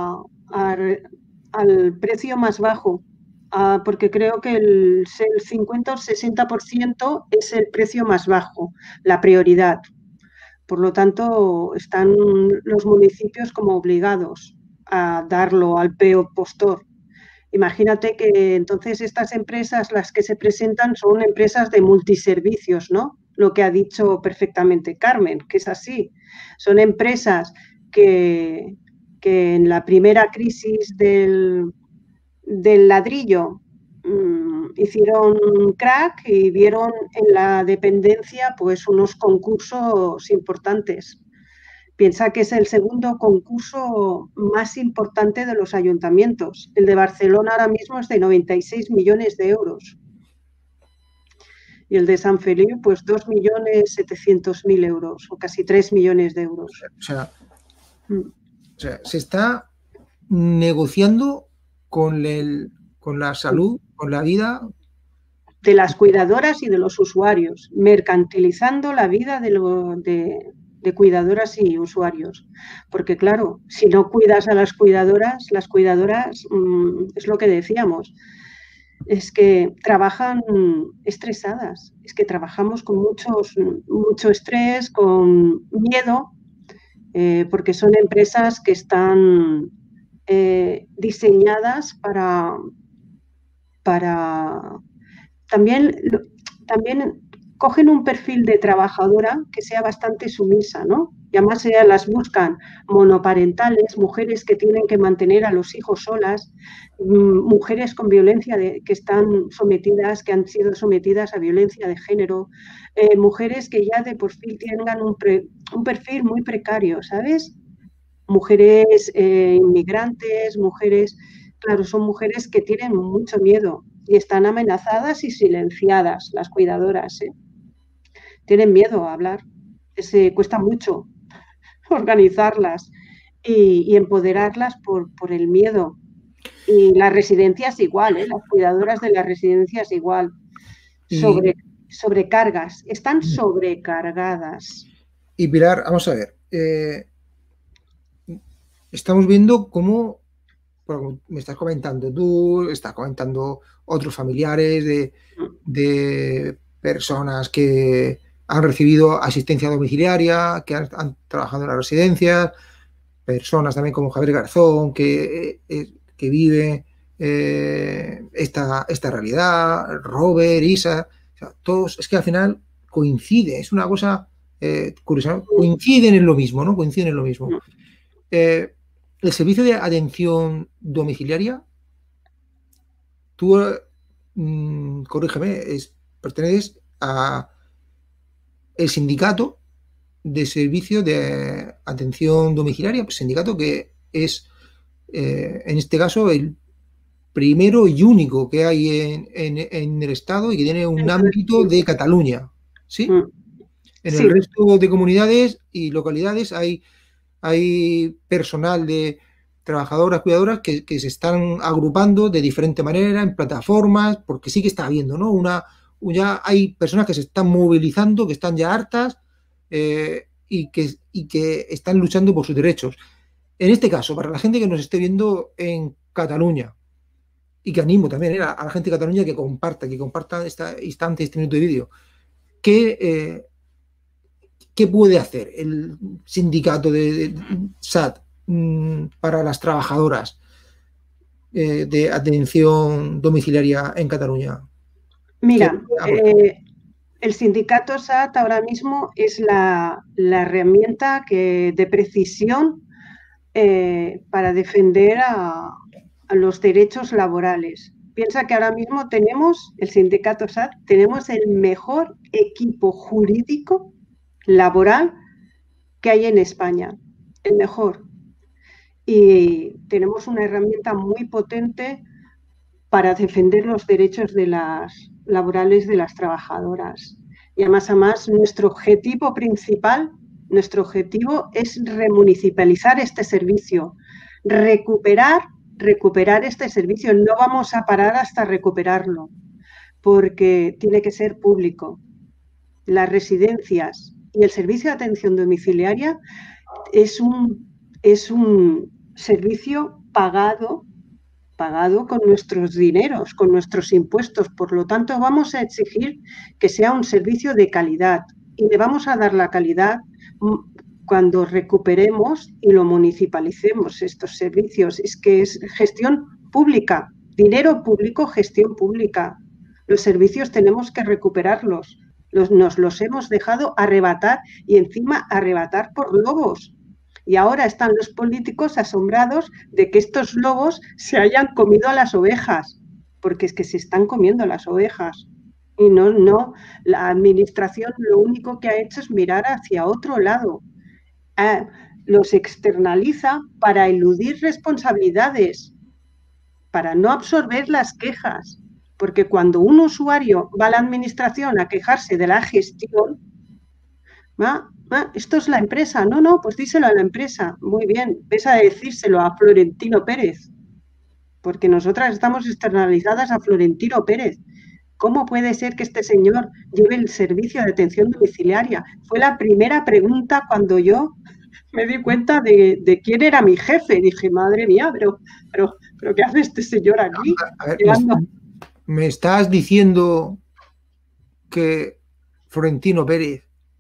al precio más bajo, porque creo que el 50 o 60% es el precio más bajo, la prioridad. Por lo tanto, están los municipios como obligados a darlo al peor postor. Imagínate que entonces estas empresas, las que se presentan, son empresas de multiservicios, ¿no? Lo que ha dicho perfectamente Carmen, que es así. Son empresas que en la primera crisis del ladrillo hicieron crack y vieron en la dependencia pues unos concursos importantes. Piensa que es el segundo concurso más importante de los ayuntamientos. El de Barcelona ahora mismo es de 96 millones de euros. Y el de San Feliu, pues 2.700.000 euros, o casi 3 millones de euros. O sea, se está negociando con la salud, con la vida de las cuidadoras y de los usuarios, mercantilizando la vida de cuidadoras y usuarios. Porque claro, si no cuidas a las cuidadoras es lo que decíamos, es que trabajan estresadas, es que trabajamos con mucho estrés, con miedo, porque son empresas que están diseñadas para también cogen un perfil de trabajadora que sea bastante sumisa, ¿no? Y además ellas las buscan monoparentales, mujeres que tienen que mantener a los hijos solas, mujeres con violencia que están sometidas, que han sido sometidas a violencia de género, mujeres que ya de por sí tengan un perfil muy precario, ¿sabes? Mujeres inmigrantes, mujeres, claro, son mujeres que tienen mucho miedo y están amenazadas y silenciadas, las cuidadoras, ¿eh? Tienen miedo a hablar, cuesta mucho organizarlas y empoderarlas por el miedo. Y las residencias igual, ¿eh? Las cuidadoras de las residencias igual. Sobrecargas, están sobrecargadas. Y Pilar, vamos a ver, estamos viendo cómo, me estás comentando tú, estás comentando otros familiares de personas que han recibido asistencia domiciliaria, que han trabajado en las residencias, personas también como Javier Garzón, que vive esta realidad, Robert, Isa, o sea, todos, es que al final coincide, es una cosa curiosa, ¿no? Coinciden en lo mismo, ¿no? Coinciden en lo mismo. El servicio de atención domiciliaria, tú, corrígeme, perteneces a el sindicato de servicio de atención domiciliaria, pues sindicato que es, en este caso, el primero y único que hay en el Estado y que tiene un ámbito de Cataluña, ¿sí? En el resto de comunidades y localidades hay personal de trabajadoras, cuidadoras que se están agrupando de diferente manera en plataformas, porque sí que está habiendo, ¿no? Ya hay personas que se están movilizando, que están ya hartas y que están luchando por sus derechos. En este caso, para la gente que nos esté viendo en Cataluña, y que animo también a la gente de Cataluña que comparta este instante, este minuto de vídeo, ¿qué puede hacer el sindicato de SAT para las trabajadoras de atención domiciliaria en Cataluña? Mira, el sindicato SAT ahora mismo es la herramienta de precisión para defender a los derechos laborales. Piensa que ahora mismo el sindicato SAT, tenemos el mejor equipo jurídico laboral que hay en España, el mejor. Y tenemos una herramienta muy potente para defender los derechos laborales de las trabajadoras. Y además nuestro objetivo principal, nuestro objetivo es remunicipalizar este servicio, recuperar este servicio. No vamos a parar hasta recuperarlo, porque tiene que ser público. Las residencias y el servicio de atención domiciliaria es un servicio pagado con nuestros dineros, con nuestros impuestos. Por lo tanto, vamos a exigir que sea un servicio de calidad y le vamos a dar la calidad cuando recuperemos y lo municipalicemos estos servicios. Es que es gestión pública, dinero público, gestión pública. Los servicios tenemos que recuperarlos. Nos los hemos dejado arrebatar y encima arrebatar por lobos. Y ahora están los políticos asombrados de que estos lobos se hayan comido a las ovejas, porque es que se están comiendo las ovejas. Y no, la administración lo único que ha hecho es mirar hacia otro lado. Los externaliza para eludir responsabilidades, para no absorber las quejas. Porque cuando un usuario va a la administración a quejarse de la gestión, esto es la empresa. No, pues díselo a la empresa. Muy bien, ves a decírselo a Florentino Pérez, porque nosotras estamos externalizadas a Florentino Pérez. ¿Cómo puede ser que este señor lleve el servicio de atención domiciliaria? Fue la primera pregunta cuando yo me di cuenta de quién era mi jefe. Dije, madre mía, pero ¿qué hace este señor aquí? A ver, ¿me estás diciendo que Florentino Pérez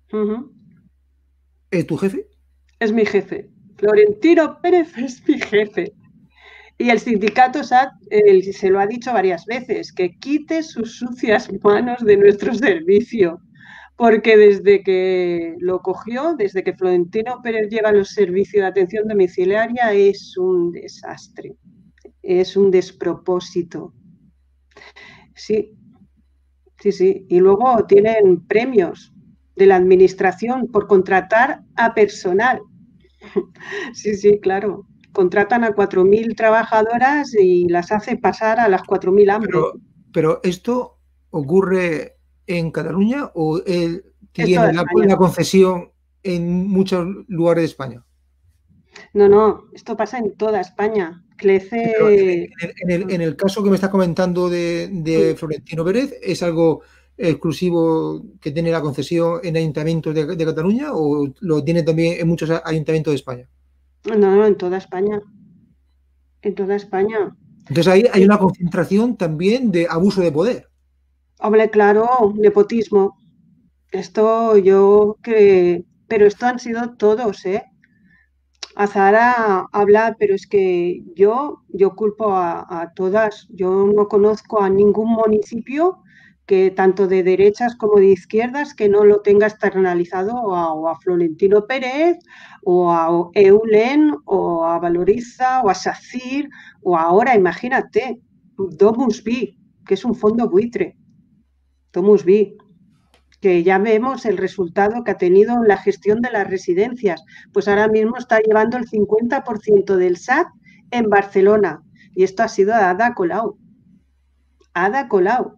es tu jefe? Es mi jefe. Florentino Pérez es mi jefe. Y el sindicato SAT se lo ha dicho varias veces, que quite sus sucias manos de nuestro servicio, porque desde que lo cogió, desde que Florentino Pérez lleva los servicios de atención domiciliaria, es un desastre, es un despropósito. Sí. Y luego tienen premios de la administración por contratar a personal. Sí, claro. Contratan a 4.000 trabajadoras y las hace pasar a las 4.000 hambre. Pero ¿esto ocurre en Cataluña o él tiene la concesión en muchos lugares de España? No, esto pasa en toda España. Clece... En el caso que me está comentando de Florentino Pérez, ¿es algo exclusivo que tiene la concesión en ayuntamientos de Cataluña o lo tiene también en muchos ayuntamientos de España? No, en toda España. En toda España. Entonces ahí hay una concentración también de abuso de poder. Hombre, claro, nepotismo. Pero esto han sido todos, ¿eh? Azahara habla, pero es que yo culpo a todas. Yo no conozco a ningún municipio que tanto de derechas como de izquierdas que no lo tenga externalizado o a Florentino Pérez o a Eulen o a Valoriza o a SACIR o ahora, imagínate, DomusVi, que es un fondo buitre. DomusVi, que ya vemos el resultado que ha tenido la gestión de las residencias. Pues ahora mismo está llevando el 50% del SAT en Barcelona. Y esto ha sido Ada Colau. Ada Colau.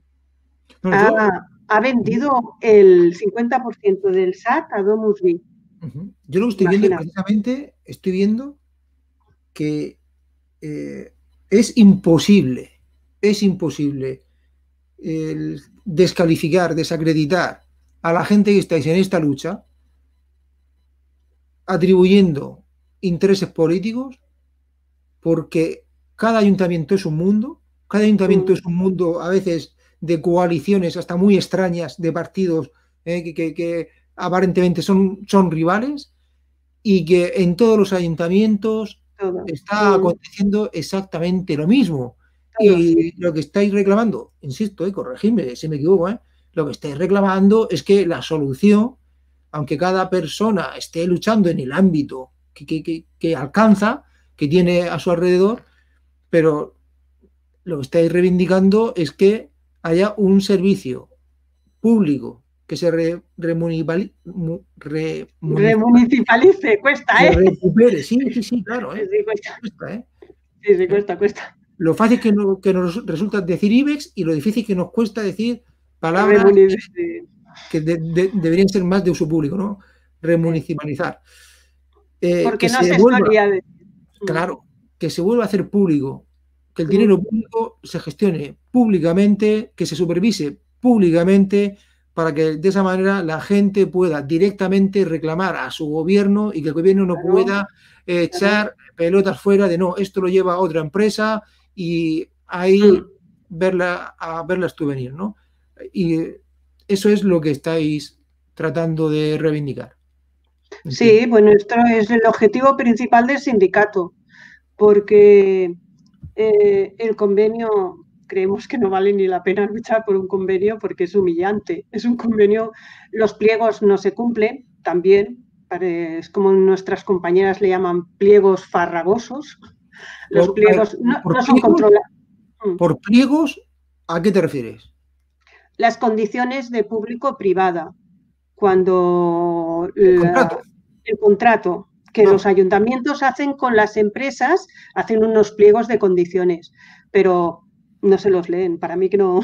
Ha vendido el 50% del SAT a DomusVi. Yo lo que estoy viendo, precisamente, estoy viendo que es imposible descalificar, desacreditar a la gente que estáis en esta lucha atribuyendo intereses políticos, porque cada ayuntamiento es un mundo, a veces de coaliciones hasta muy extrañas de partidos que aparentemente son rivales, y que en todos los ayuntamientos está aconteciendo exactamente lo mismo. Y lo que estáis reclamando, insisto, corregidme si me equivoco, lo que estáis reclamando es que la solución, aunque cada persona esté luchando en el ámbito que alcanza, que tiene a su alrededor, pero lo que estáis reivindicando es que haya un servicio público que se remunicipalice, cuesta, se recupere, sí, claro, cuesta. Lo fácil que nos resulta decir IBEX y lo difícil que nos cuesta decir palabras que deberían ser más de uso público, ¿no? Remunicipalizar. Porque no se solía decir. Claro, que se vuelva a hacer público, que el dinero público se gestione públicamente, que se supervise públicamente, para que de esa manera la gente pueda directamente reclamar a su gobierno y que el gobierno no pueda echar pelotas fuera de no, esto lo lleva a otra empresa y ahí verlas tú venir, ¿no? Y eso es lo que estáis tratando de reivindicar. Sí, bueno, esto es el objetivo principal del sindicato, porque el convenio, creemos que no vale ni la pena luchar por un convenio porque es humillante. Es un convenio, los pliegos no se cumplen también, es como nuestras compañeras le llaman pliegos farragosos. Los pliegos no son controlados. ¿Por pliegos a qué te refieres? Las condiciones de público-privada. Cuando el contrato que los ayuntamientos hacen con las empresas, hacen unos pliegos de condiciones, pero no se los leen. Para mí que no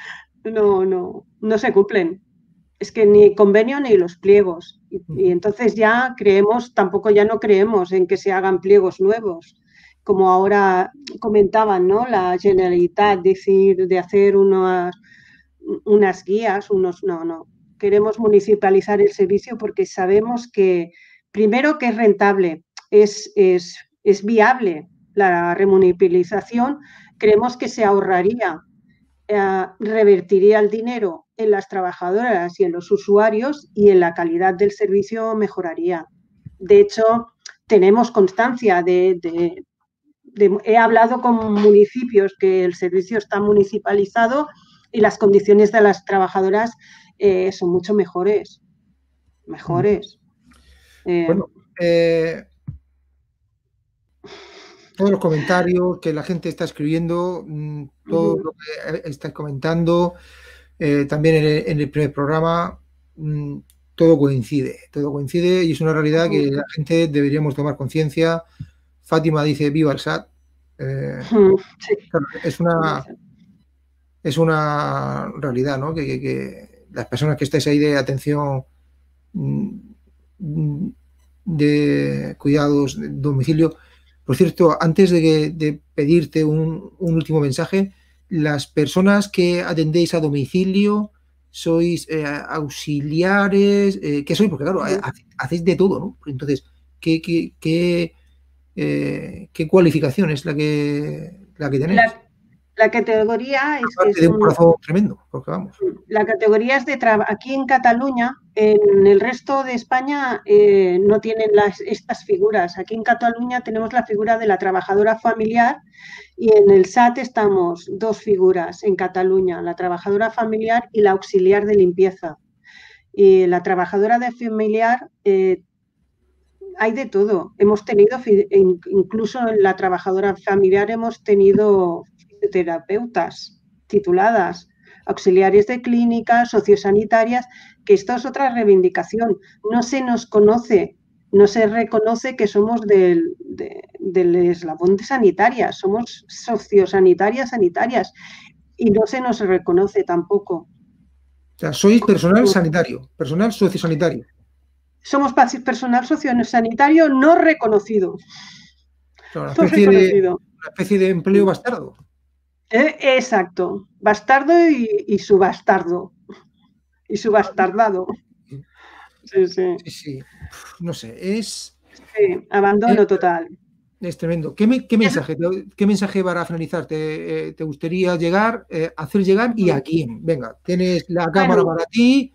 se cumplen. Es que ni convenio ni los pliegos. Y entonces ya no creemos en que se hagan pliegos nuevos. Como ahora comentaban, ¿no? La Generalitat, decir, de hacer unas guías, no. Queremos municipalizar el servicio porque sabemos que, primero, que es rentable, es viable la remunicipalización. Creemos que se ahorraría, revertiría el dinero en las trabajadoras y en los usuarios y en la calidad del servicio mejoraría. De hecho, tenemos constancia he hablado con municipios que el servicio está municipalizado y las condiciones de las trabajadoras son mucho mejores. Bueno, todos los comentarios que la gente está escribiendo, todo lo que estáis comentando, también en el primer programa, todo coincide y es una realidad que la gente deberíamos tomar conciencia. Fátima dice viva el SAT. Sí. Claro, es una realidad, ¿no? Que las personas que estáis ahí de atención de cuidados de domicilio. Por cierto, antes de pedirte un último mensaje, las personas que atendéis a domicilio, ¿sois auxiliares? ¿Qué sois? Porque claro, hacéis de todo, ¿no? Entonces, ¿qué cualificación es la que tenéis? La categoría es de un corazón tremendo, porque vamos. La categoría es de trabajo. Aquí en Cataluña, en el resto de España no tienen estas figuras. Aquí en Cataluña tenemos la figura de la trabajadora familiar y en el SAT estamos dos figuras en Cataluña, la trabajadora familiar y la auxiliar de limpieza. Y la trabajadora de familiar hay de todo. Hemos tenido, incluso en la trabajadora familiar hemos tenido terapeutas tituladas, auxiliares de clínica, sociosanitarias, que esto es otra reivindicación. No se nos conoce, no se reconoce que somos del eslabón de sanitarias, somos sociosanitarias, sanitarias, y no se nos reconoce tampoco. O sea, sois personal sanitario, personal sociosanitario. Somos personal sociosanitario no reconocido. Una especie de empleo bastardo. Exacto, bastardo y subastardo. Y subastardado. Sí. No sé, Sí, abandono total. Es tremendo. ¿Qué mensaje para finalizar te gustaría hacer llegar y a quién? Venga, tienes la cámara para ti.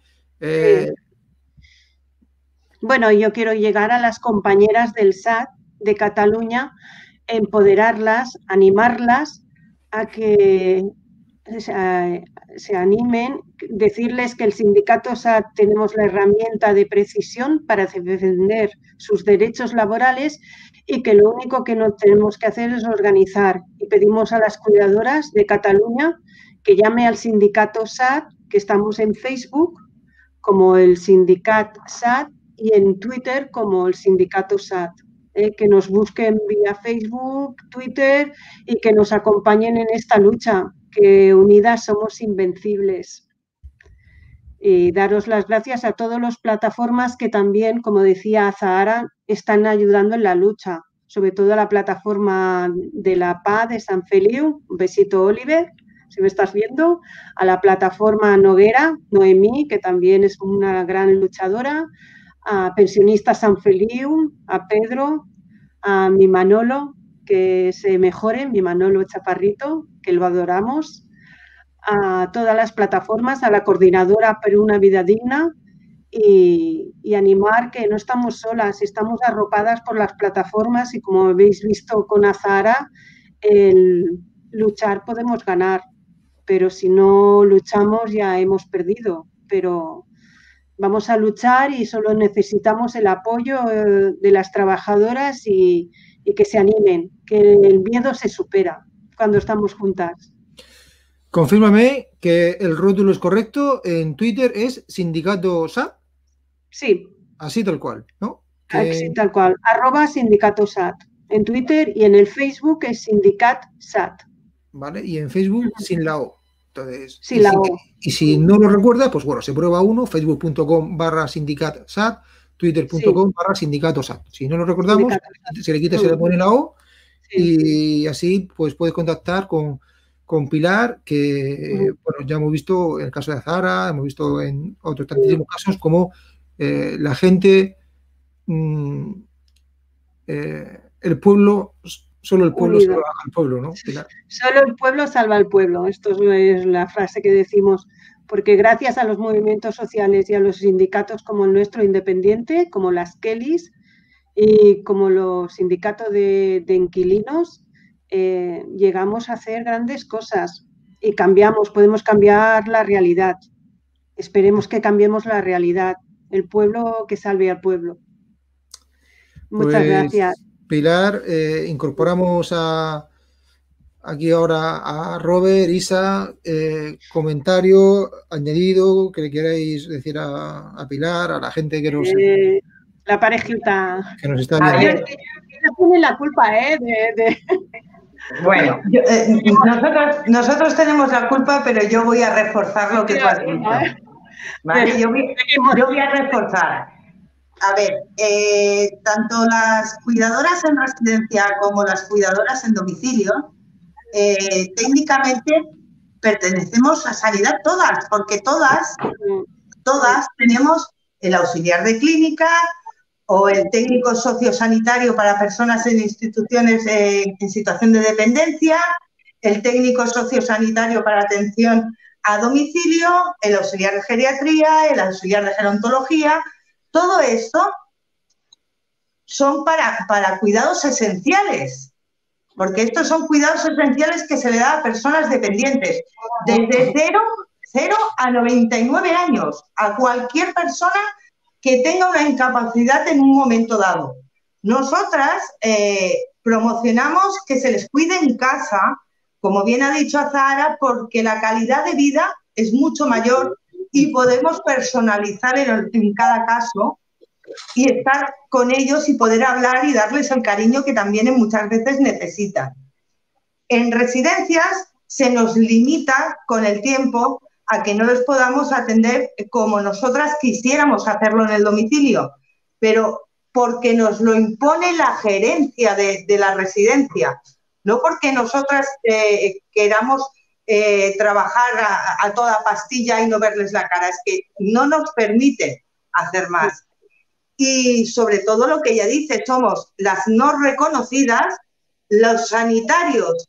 Bueno, yo quiero llegar a las compañeras del SAT de Cataluña, empoderarlas, animarlas a que se animen, decirles que el sindicato SAT tenemos la herramienta de precisión para defender sus derechos laborales y que lo único que no tenemos que hacer es organizar. Y pedimos a las cuidadoras de Cataluña que llame al sindicato SAT, que estamos en Facebook como el sindicat SAT y en Twitter como el sindicato SAT. Que nos busquen vía Facebook, Twitter y que nos acompañen en esta lucha, que unidas somos invencibles. Y daros las gracias a todas las plataformas que también, como decía Zahara, están ayudando en la lucha, sobre todo a la plataforma de la PA de Sant Feliu, un besito Oliver, si me estás viendo, a la plataforma Noguera, Noemí, que también es una gran luchadora, a Pensionistas Sant Feliu, a Pedro, a mi Manolo, que se mejore, mi Manolo Chaparrito, que lo adoramos, a todas las plataformas, a la Coordinadora por una Vida Digna y animar que no estamos solas, estamos arropadas por las plataformas y como habéis visto con Azahara, el luchar podemos ganar, pero si no luchamos ya hemos perdido, pero vamos a luchar y solo necesitamos el apoyo de las trabajadoras y que se animen, que el miedo se supera cuando estamos juntas. Confírmame que el rótulo es correcto. En Twitter es Sindicato SAT. Sí. Así tal cual, ¿no? Así tal cual. @Sindicato SAT. En Twitter y en el Facebook es Sindicat SAT. Vale, y en Facebook sin la O. Entonces, sin la O. Y si no lo recuerda, pues bueno, se prueba uno, facebook.com/sindicatsat, twitter.com/sindicatosat. Si no lo recordamos, se le quita, se le pone la O y así pues puedes contactar con Pilar, que bueno, ya hemos visto en el caso de Azahara, hemos visto en otros tantísimos casos como la gente, el pueblo, solo el pueblo salva al pueblo, ¿no, Pilar? Solo el pueblo salva al pueblo, esto es la frase que decimos, porque gracias a los movimientos sociales y a los sindicatos como el nuestro independiente, como las Kellys y como los sindicatos de inquilinos, llegamos a hacer grandes cosas y podemos cambiar la realidad. Esperemos que cambiemos la realidad, el pueblo que salve al pueblo. Muchas gracias. Pilar, incorporamos aquí ahora a Robert, Isa, comentario añadido que le queráis decir a Pilar, a la gente que nos... la parejita. Que nos está viendo. Ella tiene la culpa, Bueno, nosotros tenemos la culpa, pero yo voy a reforzar lo que tú has dicho. ¿Vale? Yo voy a reforzar. A ver, tanto las cuidadoras en residencia como las cuidadoras en domicilio, técnicamente pertenecemos a sanidad todas, porque todas tenemos el auxiliar de clínica o el técnico sociosanitario para personas en instituciones en situación de dependencia, el técnico sociosanitario para atención a domicilio, el auxiliar de geriatría, el auxiliar de gerontología. Todo esto son para cuidados esenciales, porque estos son cuidados esenciales que se le da a personas dependientes, desde 0 a 99 años, a cualquier persona que tenga una incapacidad en un momento dado. Nosotras promocionamos que se les cuide en casa, como bien ha dicho Azahara, porque la calidad de vida es mucho mayor y podemos personalizar en cada caso y estar con ellos y poder hablar y darles el cariño que también muchas veces necesitan. En residencias se nos limita con el tiempo a que no les podamos atender como nosotras quisiéramos hacerlo en el domicilio, pero porque nos lo impone la gerencia de la residencia, no porque nosotras queramos trabajar a toda pastilla y no verles la cara, es que no nos permite hacer más. Y sobre todo lo que ella dice, somos las no reconocidas, los sanitarios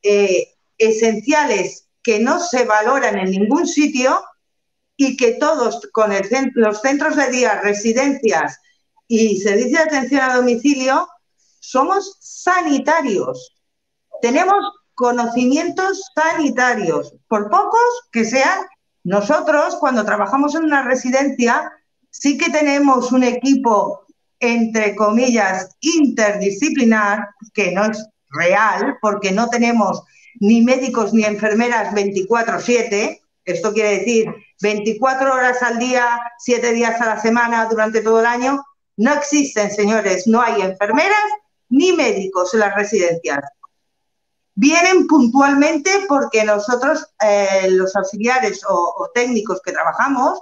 esenciales que no se valoran en ningún sitio y que todos con los centros de día, residencias y servicio de atención a domicilio somos sanitarios. Tenemos conocimientos sanitarios, por pocos que sean. Nosotros, cuando trabajamos en una residencia, sí que tenemos un equipo, entre comillas, interdisciplinar, que no es real, porque no tenemos ni médicos ni enfermeras 24/7, esto quiere decir 24 horas al día, 7 días a la semana, durante todo el año. No existen, señores, no hay enfermeras ni médicos en las residencias. Vienen puntualmente porque nosotros, los auxiliares o técnicos que trabajamos,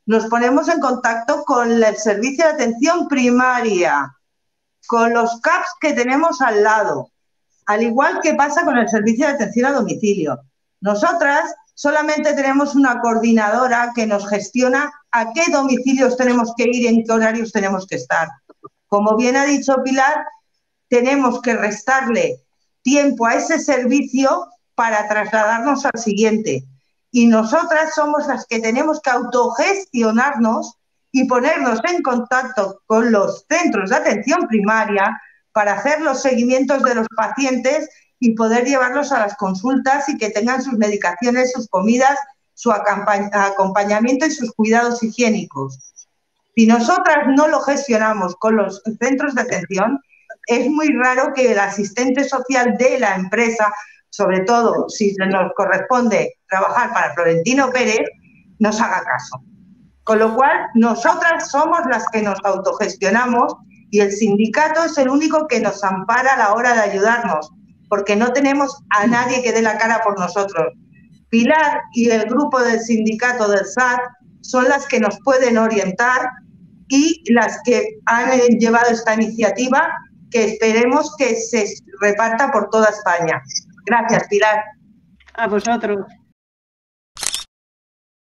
nos ponemos en contacto con el servicio de atención primaria, con los CAPs que tenemos al lado, al igual que pasa con el servicio de atención a domicilio. Nosotras solamente tenemos una coordinadora que nos gestiona a qué domicilios tenemos que ir y en qué horarios tenemos que estar. Como bien ha dicho Pilar, tenemos que restarle tiempo a ese servicio para trasladarnos al siguiente. Y nosotras somos las que tenemos que autogestionarnos y ponernos en contacto con los centros de atención primaria para hacer los seguimientos de los pacientes y poder llevarlos a las consultas y que tengan sus medicaciones, sus comidas, su acompañamiento y sus cuidados higiénicos. Si nosotras no lo gestionamos con los centros de atención, es muy raro que el asistente social de la empresa, sobre todo si nos corresponde trabajar para Florentino Pérez, nos haga caso. Con lo cual, nosotras somos las que nos autogestionamos y el sindicato es el único que nos ampara a la hora de ayudarnos, porque no tenemos a nadie que dé la cara por nosotros. Pilar y el grupo del sindicato del SAT son las que nos pueden orientar y las que han llevado esta iniciativa que esperemos que se reparta por toda España. Gracias, Pilar. A vosotros.